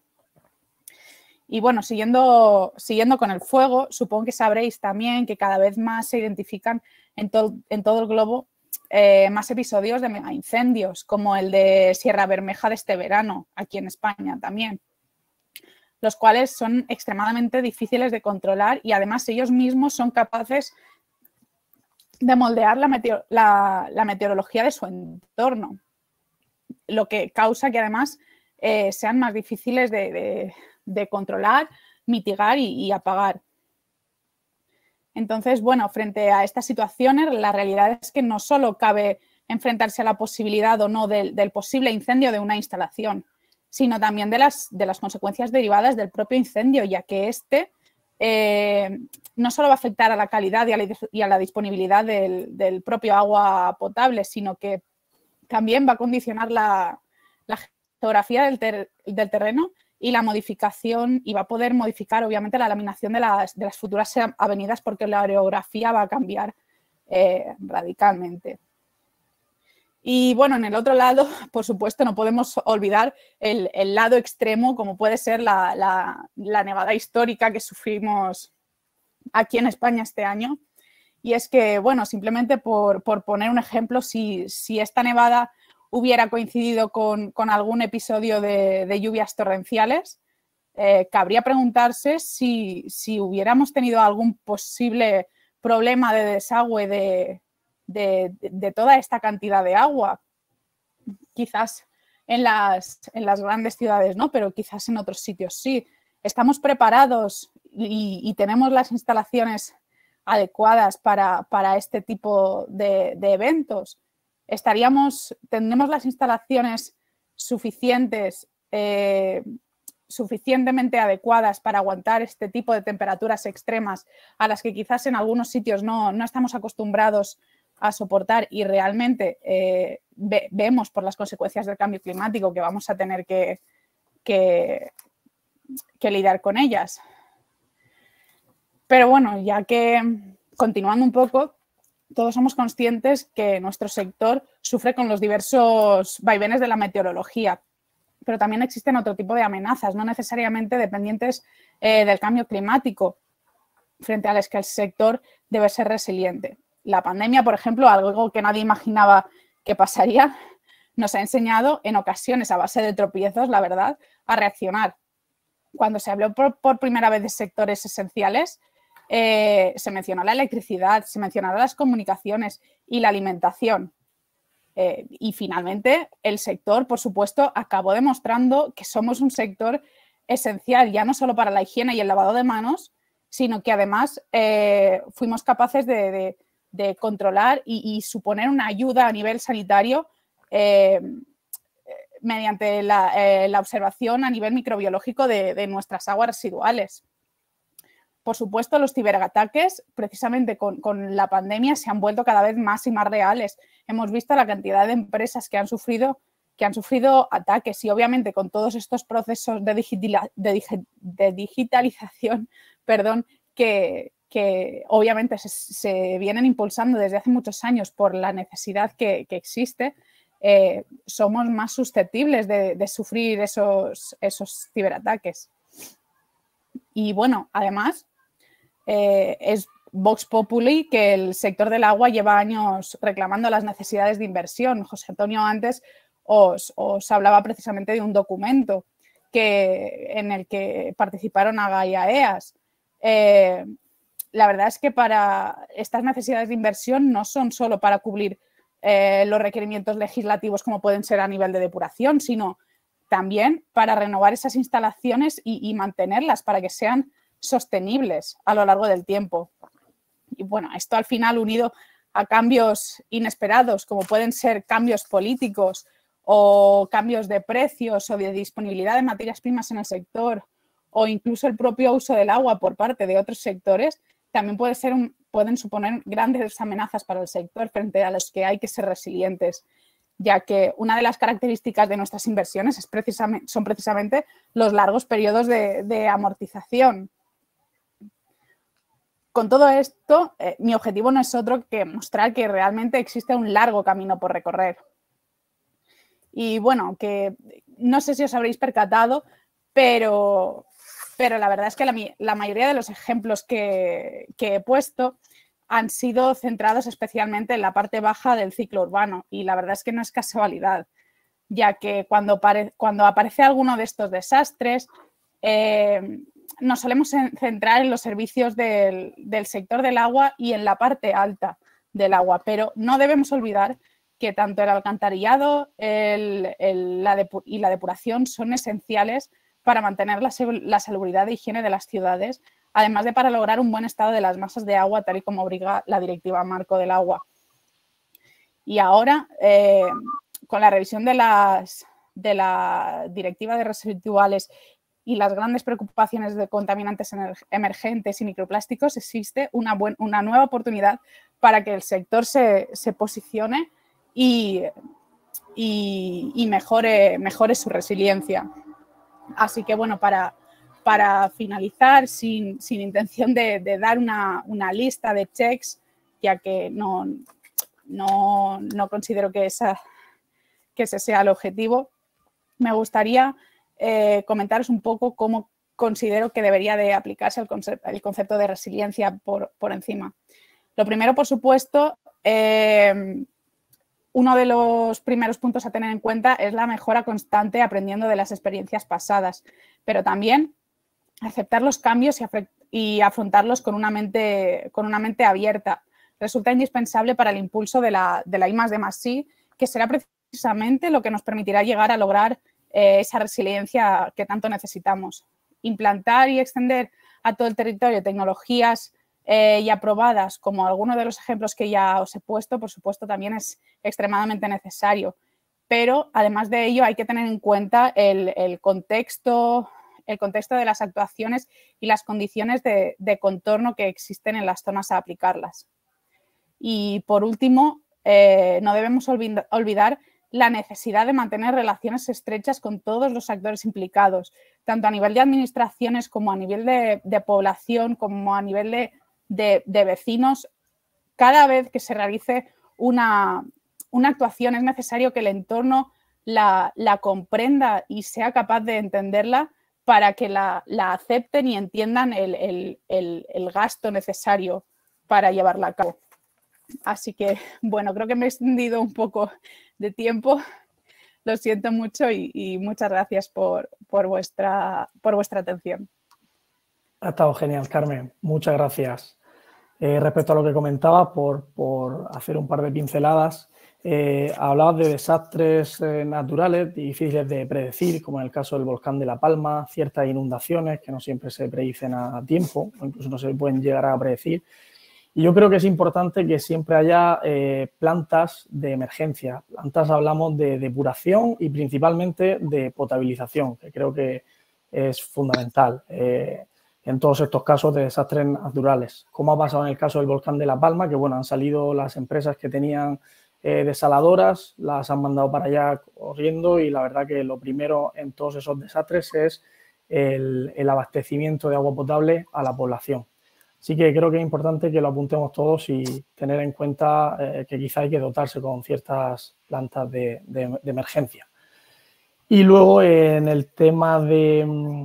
Y bueno, siguiendo con el fuego, supongo que sabréis también que cada vez más se identifican en todo el globo más episodios de megaincendios, como el de Sierra Bermeja de este verano, aquí en España también, los cuales son extremadamente difíciles de controlar y además ellos mismos son capaces de moldear la meteorología de su entorno, lo que causa que además sean más difíciles de controlar, mitigar y apagar. Entonces, bueno, frente a estas situaciones, la realidad es que no solo cabe enfrentarse a la posibilidad o no del posible incendio de una instalación, sino también de las consecuencias derivadas del propio incendio, ya que no solo va a afectar a la calidad y a la disponibilidad del propio agua potable, sino que también va a condicionar la geografía del terreno y la modificación, y va a poder modificar obviamente la laminación de las futuras avenidas porque la orografía va a cambiar radicalmente. Y bueno, en el otro lado, por supuesto, no podemos olvidar el lado extremo, como puede ser la nevada histórica que sufrimos aquí en España este año. Y es que, bueno, simplemente por poner un ejemplo, si esta nevada hubiera coincidido con algún episodio de lluvias torrenciales, cabría preguntarse si hubiéramos tenido algún posible problema de desagüe de toda esta cantidad de agua. Quizás en las grandes ciudades no, pero quizás en otros sitios sí. ¿Estamos preparados y tenemos las instalaciones adecuadas para este tipo de eventos? ¿Tendremos las instalaciones suficientemente adecuadas para aguantar este tipo de temperaturas extremas a las que quizás en algunos sitios no estamos acostumbrados a soportar y realmente vemos por las consecuencias del cambio climático que vamos a tener que lidiar con ellas. Pero bueno, ya que continuando un poco, todos somos conscientes que nuestro sector sufre con los diversos vaivenes de la meteorología, pero también existen otro tipo de amenazas, no necesariamente dependientes del cambio climático, frente a las que el sector debe ser resiliente. La pandemia, por ejemplo, algo que nadie imaginaba que pasaría, nos ha enseñado en ocasiones, a base de tropiezos, la verdad, a reaccionar. Cuando se habló por primera vez de sectores esenciales, se mencionó la electricidad, se mencionaron las comunicaciones y la alimentación. Y finalmente el sector, por supuesto, acabó demostrando que somos un sector esencial, ya no solo para la higiene y el lavado de manos, sino que además fuimos capaces de controlar y suponer una ayuda a nivel sanitario mediante la observación a nivel microbiológico de nuestras aguas residuales. Por supuesto, los ciberataques, precisamente con la pandemia, se han vuelto cada vez más y más reales. Hemos visto la cantidad de empresas que han sufrido ataques y obviamente con todos estos procesos de digitalización, que obviamente se vienen impulsando desde hace muchos años por la necesidad que existe, somos más susceptibles de sufrir esos ciberataques. Y bueno, además, es Vox Populi que el sector del agua lleva años reclamando las necesidades de inversión. José Antonio antes os hablaba precisamente de un documento en el que participaron AGA y AEAS. La verdad es que para estas necesidades de inversión no son solo para cubrir los requerimientos legislativos como pueden ser a nivel de depuración, sino también para renovar esas instalaciones y mantenerlas para que sean sostenibles a lo largo del tiempo. Y bueno, esto al final unido a cambios inesperados como pueden ser cambios políticos o cambios de precios o de disponibilidad de materias primas en el sector o incluso el propio uso del agua por parte de otros sectores, también pueden suponer grandes amenazas para el sector frente a los que hay que ser resilientes, ya que una de las características de nuestras inversiones son precisamente los largos periodos de amortización. Con todo esto, mi objetivo no es otro que mostrar que realmente existe un largo camino por recorrer. Y bueno, que no sé si os habréis percatado, pero la verdad es que la mayoría de los ejemplos que he puesto han sido centrados especialmente en la parte baja del ciclo urbano. Y la verdad es que no es casualidad, ya que cuando aparece alguno de estos desastres, nos solemos centrar en los servicios del sector del agua y en la parte alta del agua, pero no debemos olvidar que tanto el alcantarillado y la depuración son esenciales para mantener la salubridad e higiene de las ciudades, además de para lograr un buen estado de las masas de agua, tal y como obliga la Directiva Marco del Agua. Y ahora, con la revisión de la Directiva de Residuales y las grandes preocupaciones de contaminantes emergentes y microplásticos, existe una nueva oportunidad para que el sector se posicione y mejore su resiliencia. Así que, bueno, para finalizar, sin intención de dar una lista de checks, ya que no considero que ese sea el objetivo, me gustaría comentaros un poco cómo considero que debería de aplicarse el concepto de resiliencia por encima. Lo primero, por supuesto, uno de los primeros puntos a tener en cuenta es la mejora constante aprendiendo de las experiencias pasadas, pero también aceptar los cambios y afrontarlos con una mente abierta. Resulta indispensable para el impulso de la I+D+I, que será precisamente lo que nos permitirá llegar a lograr esa resiliencia que tanto necesitamos. Implantar y extender a todo el territorio tecnologías ya aprobadas, como algunos de los ejemplos que ya os he puesto, por supuesto, también es extremadamente necesario. Pero, además de ello, hay que tener en cuenta el contexto de las actuaciones y las condiciones de contorno que existen en las zonas a aplicarlas. Y por último, no debemos olvidar la necesidad de mantener relaciones estrechas con todos los actores implicados, tanto a nivel de administraciones como a nivel de población, como a nivel de vecinos. Cada vez que se realice una actuación es necesario que el entorno la comprenda y sea capaz de entenderla para que la acepten y entiendan el gasto necesario para llevarla a cabo. Así que, bueno, creo que me he extendido un poco de tiempo. Lo siento mucho y muchas gracias por vuestra atención. Ha estado genial, Carmen. Muchas gracias. Respecto a lo que comentaba, por hacer un par de pinceladas, hablabas de desastres naturales difíciles de predecir, como en el caso del volcán de La Palma, ciertas inundaciones que no siempre se predicen a tiempo o incluso no se pueden llegar a predecir. Y yo creo que es importante que siempre haya plantas de emergencia. Plantas, hablamos de depuración y principalmente de potabilización, que creo que es fundamental en todos estos casos de desastres naturales. Como ha pasado en el caso del volcán de La Palma, que bueno, han salido las empresas que tenían desaladoras, las han mandado para allá corriendo y la verdad que lo primero en todos esos desastres es el abastecimiento de agua potable a la población. Así que creo que es importante que lo apuntemos todos y tener en cuenta que quizá hay que dotarse con ciertas plantas de emergencia. Y luego en el tema de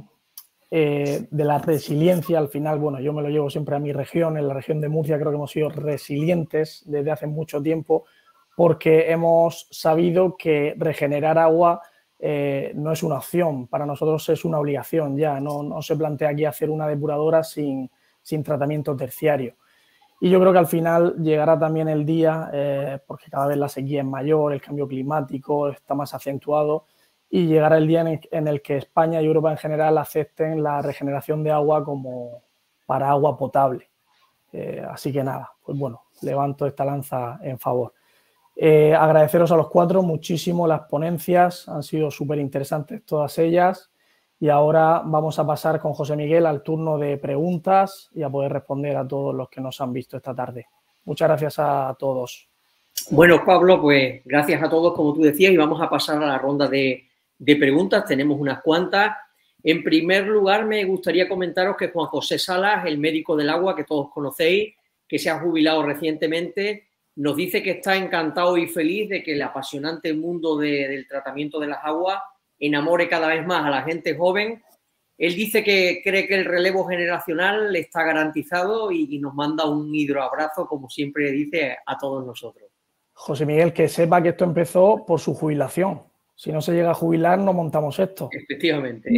la resiliencia, al final, bueno, yo me lo llevo siempre a mi región, en la región de Murcia creo que hemos sido resilientes desde hace mucho tiempo porque hemos sabido que regenerar agua no es una opción, para nosotros es una obligación ya, no se plantea aquí hacer una depuradora sin tratamiento terciario. Y yo creo que al final llegará también el día, porque cada vez la sequía es mayor, el cambio climático está más acentuado, y llegará el día en el que España y Europa en general acepten la regeneración de agua como para agua potable. Así que nada, pues bueno, levanto esta lanza en favor. Agradeceros a los cuatro muchísimo las ponencias, han sido súper interesantes todas ellas. Y ahora vamos a pasar con José Miguel al turno de preguntas y a poder responder a todos los que nos han visto esta tarde. Muchas gracias a todos. Bueno, Pablo, pues gracias a todos, como tú decías, y vamos a pasar a la ronda de preguntas. Tenemos unas cuantas. En primer lugar, me gustaría comentaros que Juan José Salas, el médico del agua que todos conocéis, que se ha jubilado recientemente, nos dice que está encantado y feliz de que el apasionante mundo del tratamiento de las aguas enamore cada vez más a la gente joven. Él dice que cree que el relevo generacional está garantizado y nos manda un hidroabrazo, como siempre dice, a todos nosotros. José Miguel, que sepa que esto empezó por su jubilación. Si no se llega a jubilar, no montamos esto. Efectivamente.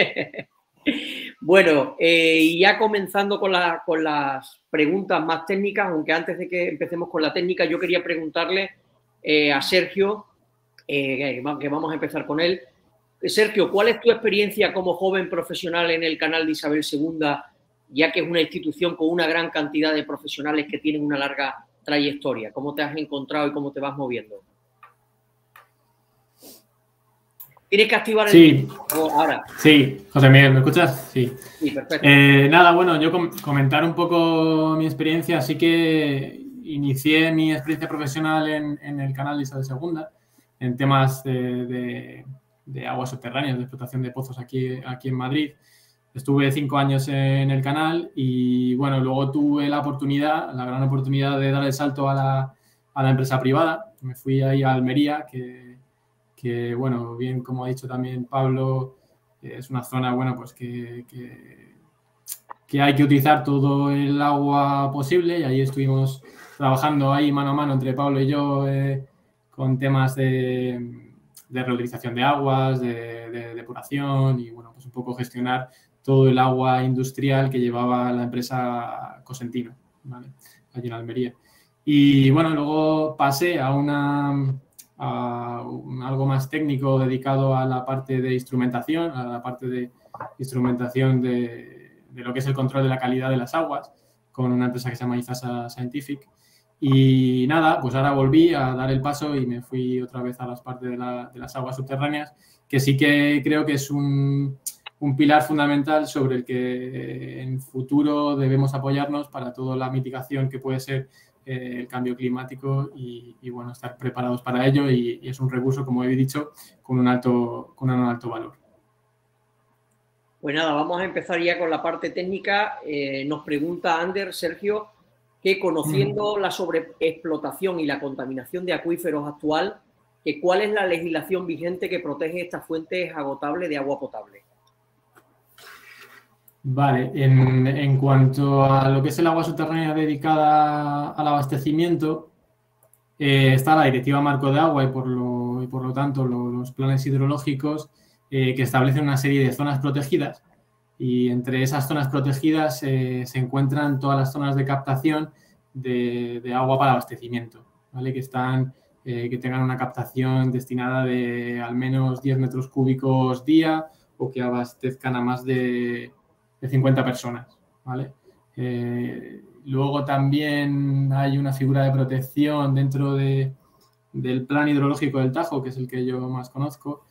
Bueno, y ya comenzando con las preguntas más técnicas, aunque antes de que empecemos con la técnica, yo quería preguntarle a Sergio, que vamos a empezar con él. Sergio, ¿cuál es tu experiencia como joven profesional en el canal de Isabel II, ya que es una institución con una gran cantidad de profesionales que tienen una larga trayectoria? ¿Cómo te has encontrado y cómo te vas moviendo? ¿Tienes que activar el micrófono ahora? Sí, José Miguel, ¿me escuchas? Sí. Sí, perfecto. Nada, bueno, yo comentar un poco mi experiencia. Así que inicié mi experiencia profesional en el canal de Isabel II, en temas de aguas subterráneas, de explotación de pozos aquí en Madrid. Estuve 5 años en el canal y, bueno, luego tuve la gran oportunidad de dar el salto a la empresa privada. Me fui ahí a Almería, que bueno, bien como ha dicho también Pablo, es una zona, bueno, pues que hay que utilizar todo el agua posible, y ahí estuvimos trabajando ahí mano a mano entre Pablo y yo con temas de reutilización de aguas, de depuración y, bueno, pues un poco gestionar todo el agua industrial que llevaba la empresa Cosentino, ¿vale?, allí en Almería. Y, bueno, luego pasé a algo más técnico dedicado a la parte de instrumentación, de lo que es el control de la calidad de las aguas, con una empresa que se llama IZASA Scientific. Y nada, pues ahora volví a dar el paso y me fui otra vez a las partes de las aguas subterráneas, que sí que creo que es un pilar fundamental sobre el que en futuro debemos apoyarnos para toda la mitigación que puede ser el cambio climático y bueno, estar preparados para ello y es un recurso, como he dicho, con un alto valor. Pues nada, vamos a empezar ya con la parte técnica. Nos pregunta Ander, Sergio, que conociendo la sobreexplotación y la contaminación de acuíferos actual, que ¿cuál es la legislación vigente que protege estas fuentes agotables de agua potable? Vale, en cuanto a lo que es el agua subterránea dedicada al abastecimiento, está la Directiva Marco de Agua y por lo tanto los planes hidrológicos que establecen una serie de zonas protegidas, y entre esas zonas protegidas se encuentran todas las zonas de captación de agua para abastecimiento, ¿vale? Que tengan una captación destinada de al menos 10 metros cúbicos día o que abastezcan a más de 50 personas, ¿vale? Luego también hay una figura de protección dentro del Plan Hidrológico del Tajo, que es el que yo más conozco,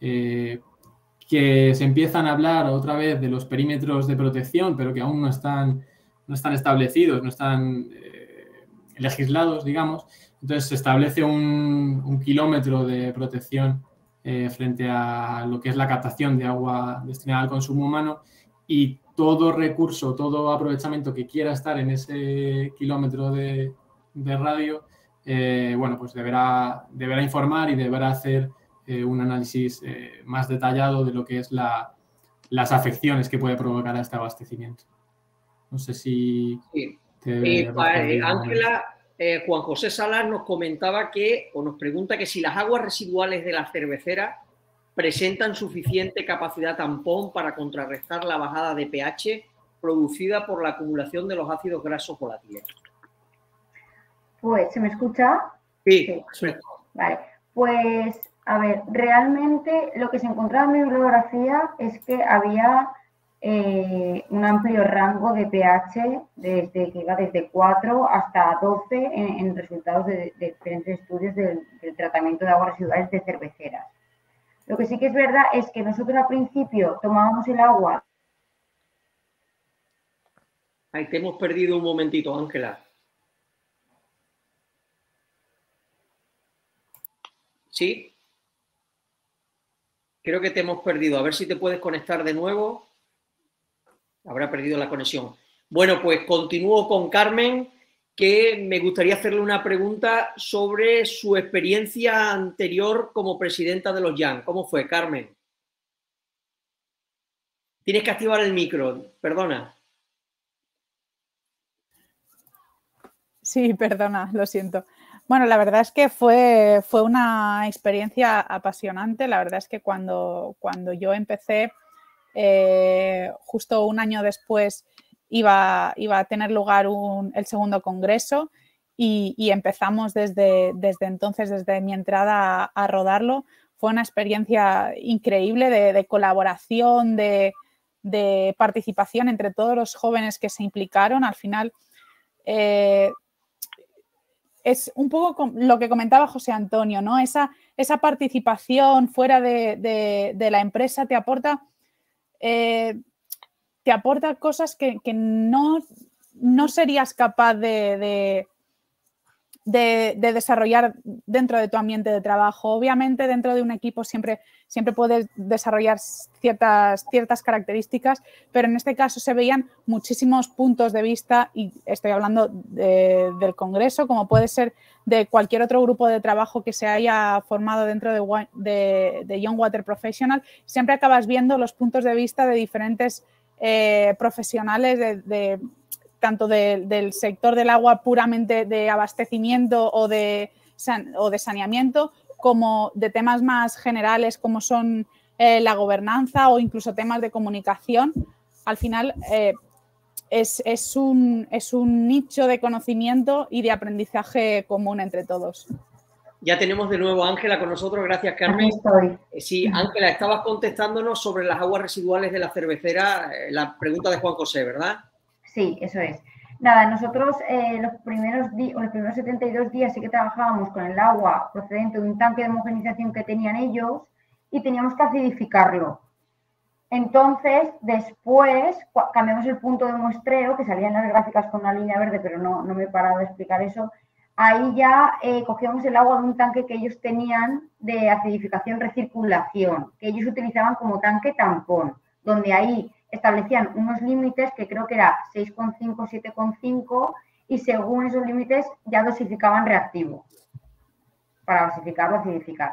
que se empiezan a hablar otra vez de los perímetros de protección, pero que aún no están establecidos, no están legislados, digamos. Entonces se establece un kilómetro de protección frente a lo que es la captación de agua destinada al consumo humano, y todo recurso, todo aprovechamiento que quiera estar en ese kilómetro de radio, bueno, pues deberá informar y deberá hacer un análisis más detallado de lo que es las afecciones que puede provocar a este abastecimiento. No sé si... Sí. Ángela, Juan José Salas nos comentaba nos pregunta que si las aguas residuales de la cervecera presentan suficiente capacidad tampón para contrarrestar la bajada de pH producida por la acumulación de los ácidos grasos volátiles. Pues, ¿se me escucha? Sí. Vale, pues, a ver, realmente lo que se encontraba en mi bibliografía es que había un amplio rango de pH que iba desde 4 hasta 12 en resultados de diferentes estudios del tratamiento de aguas residuales de cerveceras. Lo que sí que es verdad es que nosotros al principio tomábamos el agua. Ahí te hemos perdido un momentito, Ángela. ¿Sí? Creo que te hemos perdido. A ver si te puedes conectar de nuevo. Habrá perdido la conexión. Bueno, pues continúo con Carmen, que me gustaría hacerle una pregunta sobre su experiencia anterior como presidenta de los YAN. ¿Cómo fue, Carmen? Tienes que activar el micro, perdona. Sí, perdona, lo siento. Bueno, la verdad es que fue una experiencia apasionante. La verdad es que cuando yo empecé, justo un año después, iba a tener lugar el segundo congreso y empezamos desde entonces, desde mi entrada a rodarlo. Fue una experiencia increíble de colaboración, de participación entre todos los jóvenes que se implicaron. Al final es un poco lo que comentaba José Antonio, ¿no? Esa participación fuera de la empresa te aporta cosas que no serías capaz de desarrollar dentro de tu ambiente de trabajo. Obviamente, dentro de un equipo siempre puedes desarrollar ciertas características, pero en este caso se veían muchísimos puntos de vista, y estoy hablando del Congreso, como puede ser de cualquier otro grupo de trabajo que se haya formado dentro de Young Water Professional. Siempre acabas viendo los puntos de vista de diferentes profesionales tanto del sector del agua puramente de abastecimiento o de saneamiento, como de temas más generales como son la gobernanza o incluso temas de comunicación. Al final es un nicho de conocimiento y de aprendizaje común entre todos. Ya tenemos de nuevo a Ángela con nosotros. Gracias, Carmen. Aquí estoy. Sí, Ángela, estabas contestándonos sobre las aguas residuales de la cervecera, la pregunta de Juan José, ¿verdad? Sí, eso es. Nada, nosotros los primeros 72 días sí que trabajábamos con el agua procedente de un tanque de homogenización que tenían ellos y teníamos que acidificarlo. Entonces, después cambiamos el punto de muestreo, que salían las gráficas con una línea verde, pero no me he parado de explicar eso. Ahí ya cogíamos el agua de un tanque que ellos tenían de acidificación recirculación, que ellos utilizaban como tanque tampón, donde ahí establecían unos límites que creo que era 6,5, 7,5, y según esos límites ya dosificaban reactivo para basificar o acidificar.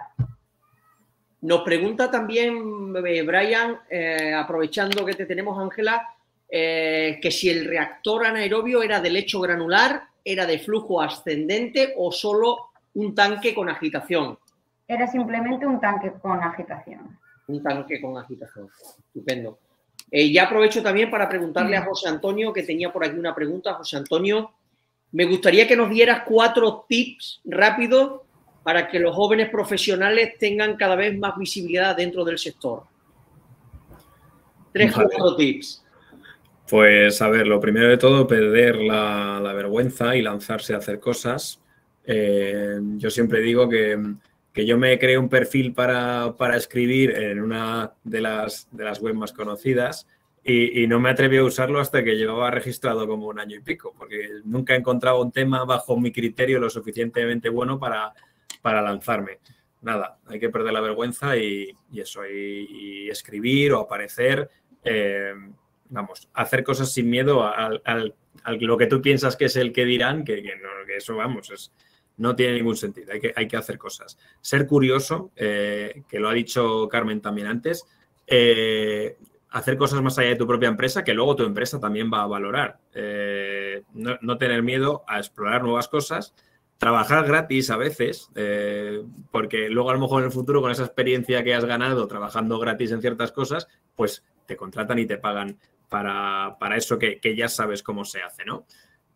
Nos pregunta también Brian, aprovechando que te tenemos, Ángela, que si el reactor anaerobio era de lecho granular, era de flujo ascendente o solo un tanque con agitación. Era simplemente un tanque con agitación. Un tanque con agitación. Estupendo. Ya aprovecho también para preguntarle a José Antonio, que tenía por aquí una pregunta. José Antonio, me gustaría que nos dieras 4 tips rápidos para que los jóvenes profesionales tengan cada vez más visibilidad dentro del sector. 3 o 4 tips. Pues, a ver, lo primero de todo, perder la vergüenza y lanzarse a hacer cosas. Yo siempre digo que yo me creé un perfil para escribir en una de las webs más conocidas y no me atreví a usarlo hasta que llevaba registrado como 1 año y pico, porque nunca he encontrado un tema bajo mi criterio lo suficientemente bueno para lanzarme. Nada, hay que perder la vergüenza y eso, y escribir o aparecer, vamos, hacer cosas sin miedo a lo que tú piensas que es el que dirán, que eso, vamos, no tiene ningún sentido, hay que hacer cosas. Ser curioso, que lo ha dicho Carmen también antes, hacer cosas más allá de tu propia empresa, que luego tu empresa también va a valorar. No tener miedo a explorar nuevas cosas, trabajar gratis a veces, porque luego a lo mejor en el futuro con esa experiencia que has ganado trabajando gratis en ciertas cosas, pues te contratan y te pagan para eso que ya sabes cómo se hace, ¿no?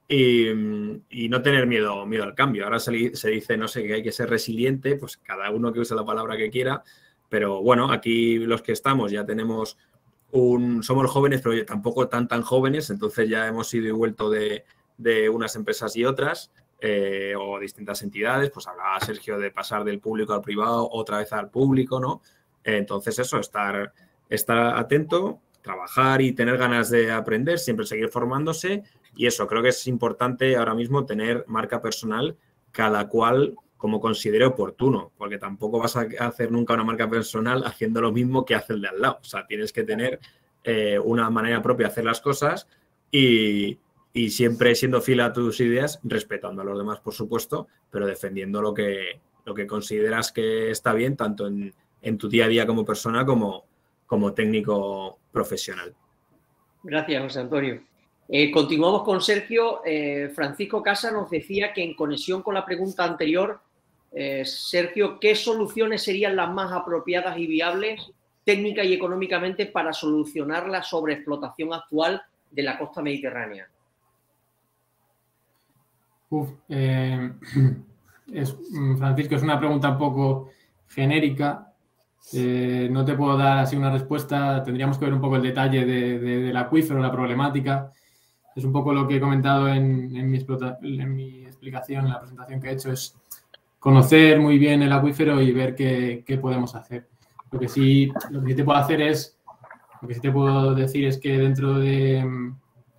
Y no tener miedo al cambio. Ahora se dice, no sé, que hay que ser resiliente, pues cada uno que use la palabra que quiera, pero bueno, aquí los que estamos ya tenemos somos jóvenes, pero tampoco tan jóvenes, entonces ya hemos ido y vuelto de unas empresas y otras, o distintas entidades, pues hablaba Sergio de pasar del público al privado, otra vez al público, ¿no? Entonces eso, estar atento, trabajar y tener ganas de aprender, siempre seguir formándose, y eso, creo que es importante ahora mismo tener marca personal, cada cual como considere oportuno, porque tampoco vas a hacer nunca una marca personal haciendo lo mismo que hace el de al lado. O sea, tienes que tener una manera propia de hacer las cosas y siempre siendo fiel a tus ideas, respetando a los demás, por supuesto, pero defendiendo lo que consideras que está bien, tanto en tu día a día como persona como técnico profesional. Gracias, José Antonio. Continuamos con Sergio. Francisco Casa nos decía que en conexión con la pregunta anterior, Sergio, ¿qué soluciones serían las más apropiadas y viables técnica y económicamente para solucionar la sobreexplotación actual de la costa mediterránea? Francisco, es una pregunta un poco genérica. No te puedo dar así una respuesta. Tendríamos que ver un poco el detalle del acuífero, la problemática. Es un poco lo que he comentado en mi explicación, en la presentación que he hecho, es conocer muy bien el acuífero y ver qué podemos hacer. Lo que sí te puedo decir es que dentro de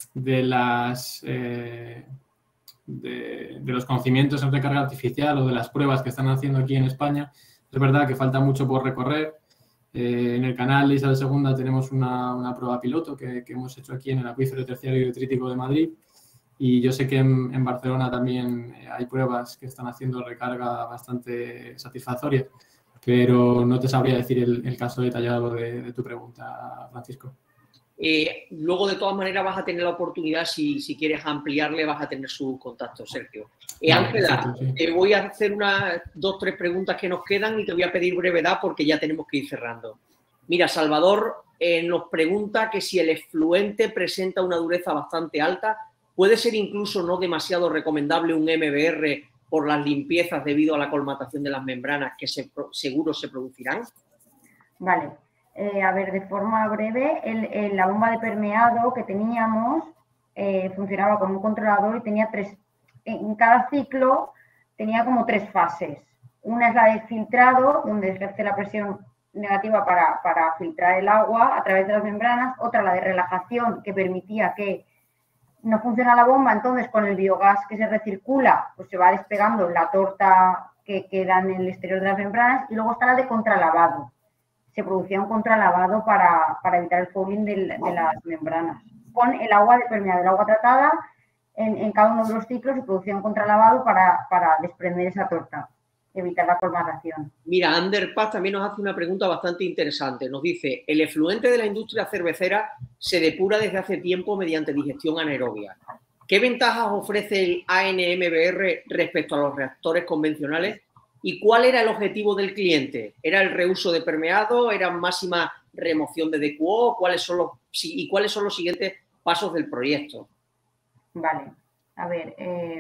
los conocimientos en recarga artificial o de las pruebas que están haciendo aquí en España, es verdad que falta mucho por recorrer. En el canal de Isabel II tenemos una prueba piloto que hemos hecho aquí en el acuífero terciario y detrítico de Madrid, y yo sé que en Barcelona también hay pruebas que están haciendo recarga bastante satisfactorias, pero no te sabría decir el caso detallado de tu pregunta, Francisco. Luego, de todas maneras, vas a tener la oportunidad, si quieres ampliarle, vas a tener su contacto, Sergio. Ángela, te voy a hacer 2 o 3 preguntas que nos quedan y te voy a pedir brevedad porque ya tenemos que ir cerrando. Mira, Salvador nos pregunta que si el efluente presenta una dureza bastante alta, ¿puede ser incluso no demasiado recomendable un MBR por las limpiezas debido a la colmatación de las membranas que seguro se producirán? Vale. A ver, de forma breve, la bomba de permeado que teníamos funcionaba como un controlador y tenía 3, en cada ciclo tenía como 3 fases. Una es la de filtrado, donde ejerce la presión negativa para filtrar el agua a través de las membranas, otra la de relajación, que permitía que no funciona la bomba, entonces con el biogás que se recircula, pues se va despegando la torta que queda en el exterior de las membranas, y luego está la de contralavado. Se producía un contralavado para evitar el fouling de las membranas. Con el agua de permeado, el agua tratada, en cada uno de los ciclos se producía un contralavado para desprender esa torta, evitar la colmatación. Mira, Ander Paz también nos hace una pregunta bastante interesante. Nos dice, el efluente de la industria cervecera se depura desde hace tiempo mediante digestión anaerobia. ¿Qué ventajas ofrece el ANMBR respecto a los reactores convencionales? ¿Y cuál era el objetivo del cliente? ¿Era el reuso de permeado? ¿Era máxima remoción de DQO? ¿Cuáles son los siguientes pasos del proyecto? Vale, a ver,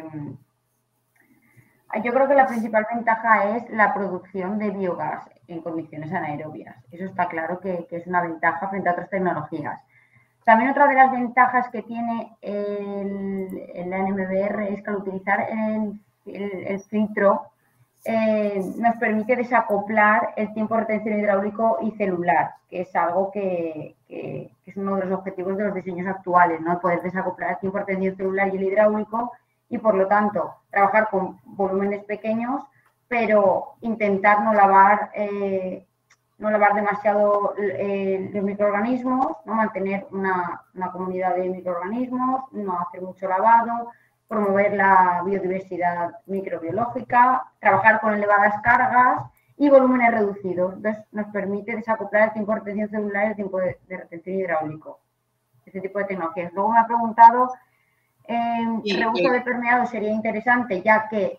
yo creo que la principal ventaja es la producción de biogás en condiciones anaerobias. Eso está claro que es una ventaja frente a otras tecnologías. También otra de las ventajas que tiene el ANMBR es que al utilizar el filtro nos permite desacoplar el tiempo de retención hidráulico y celular, que es algo que es uno de los objetivos de los diseños actuales, ¿no? Poder desacoplar el tiempo de retención celular y el hidráulico y, por lo tanto, trabajar con volúmenes pequeños, pero intentar no lavar demasiado los microorganismos, ¿no? Mantener una comunidad de microorganismos, no hacer mucho lavado, promover la biodiversidad microbiológica, trabajar con elevadas cargas y volúmenes reducidos. Entonces, nos permite desacoplar el tiempo de retención celular y el tiempo de retención hidráulico. Este tipo de tecnologías. Luego me ha preguntado, el reuso de permeado sería interesante, ya que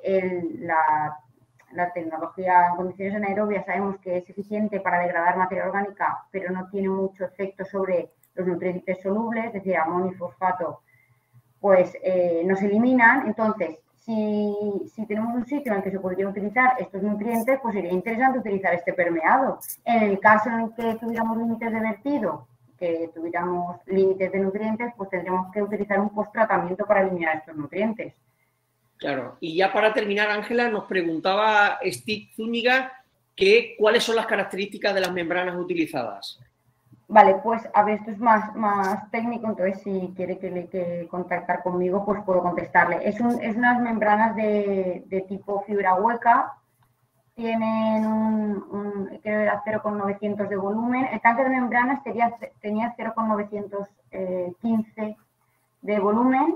la tecnología en condiciones anaerobias sabemos que es eficiente para degradar materia orgánica, pero no tiene mucho efecto sobre los nutrientes solubles, es decir, amonio y fosfato, pues no se eliminan. Entonces, si tenemos un sitio en el que se podrían utilizar estos nutrientes, pues sería interesante utilizar este permeado. En el caso en el que tuviéramos límites de vertido, que tuviéramos límites de nutrientes, pues tendríamos que utilizar un post-tratamiento para eliminar estos nutrientes. Claro. Y ya para terminar, Ángela, nos preguntaba Steve Zúñiga cuáles son las características de las membranas utilizadas. Vale, pues a ver, esto es más técnico, entonces si quiere que contactar conmigo, pues puedo contestarle. Es unas membranas de tipo fibra hueca, tienen creo que era 0,900 de volumen. El tanque de membranas tenía 0,915 de volumen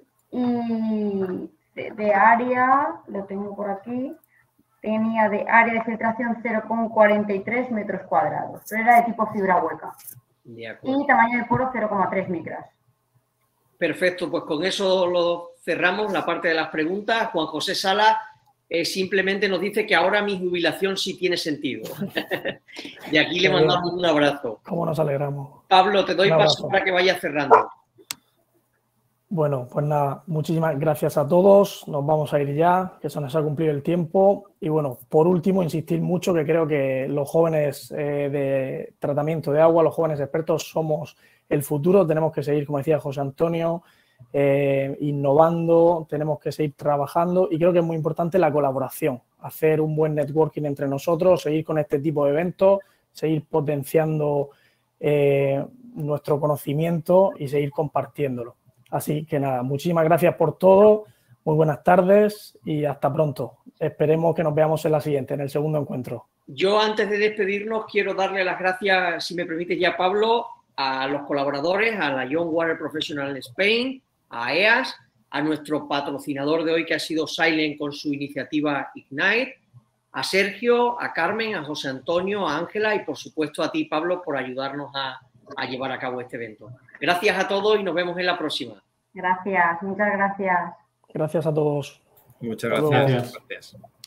y de área, lo tengo por aquí, tenía de área de filtración 0,43 metros cuadrados, pero era de tipo fibra hueca. Y tamaño de poro 0,3 micras. Perfecto, pues con eso lo cerramos, la parte de las preguntas. Juan José Sala simplemente nos dice que ahora mi jubilación sí tiene sentido. Y aquí le mandamos un abrazo. ¿Cómo nos alegramos? Pablo, te doy paso para que vayas cerrando. Bueno, pues nada, muchísimas gracias a todos. Nos vamos a ir ya, que se nos ha cumplido el tiempo. Y bueno, por último, insistir mucho que creo que los jóvenes de tratamiento de agua, los jóvenes expertos, somos el futuro. Tenemos que seguir, como decía José Antonio, innovando, tenemos que seguir trabajando y creo que es muy importante la colaboración, hacer un buen networking entre nosotros, seguir con este tipo de eventos, seguir potenciando nuestro conocimiento y seguir compartiéndolo. Así que nada, muchísimas gracias por todo, muy buenas tardes y hasta pronto. Esperemos que nos veamos en la siguiente, en el segundo encuentro. Yo antes de despedirnos quiero darle las gracias, si me permites ya, Pablo, a los colaboradores, a la Young Water Professional Spain, a EAS, a nuestro patrocinador de hoy que ha sido Silent con su iniciativa Ignite, a Sergio, a Carmen, a José Antonio, a Ángela y por supuesto a ti, Pablo, por ayudarnos a llevar a cabo este evento. Gracias a todos y nos vemos en la próxima. Gracias, muchas gracias. Gracias a todos. Muchas gracias.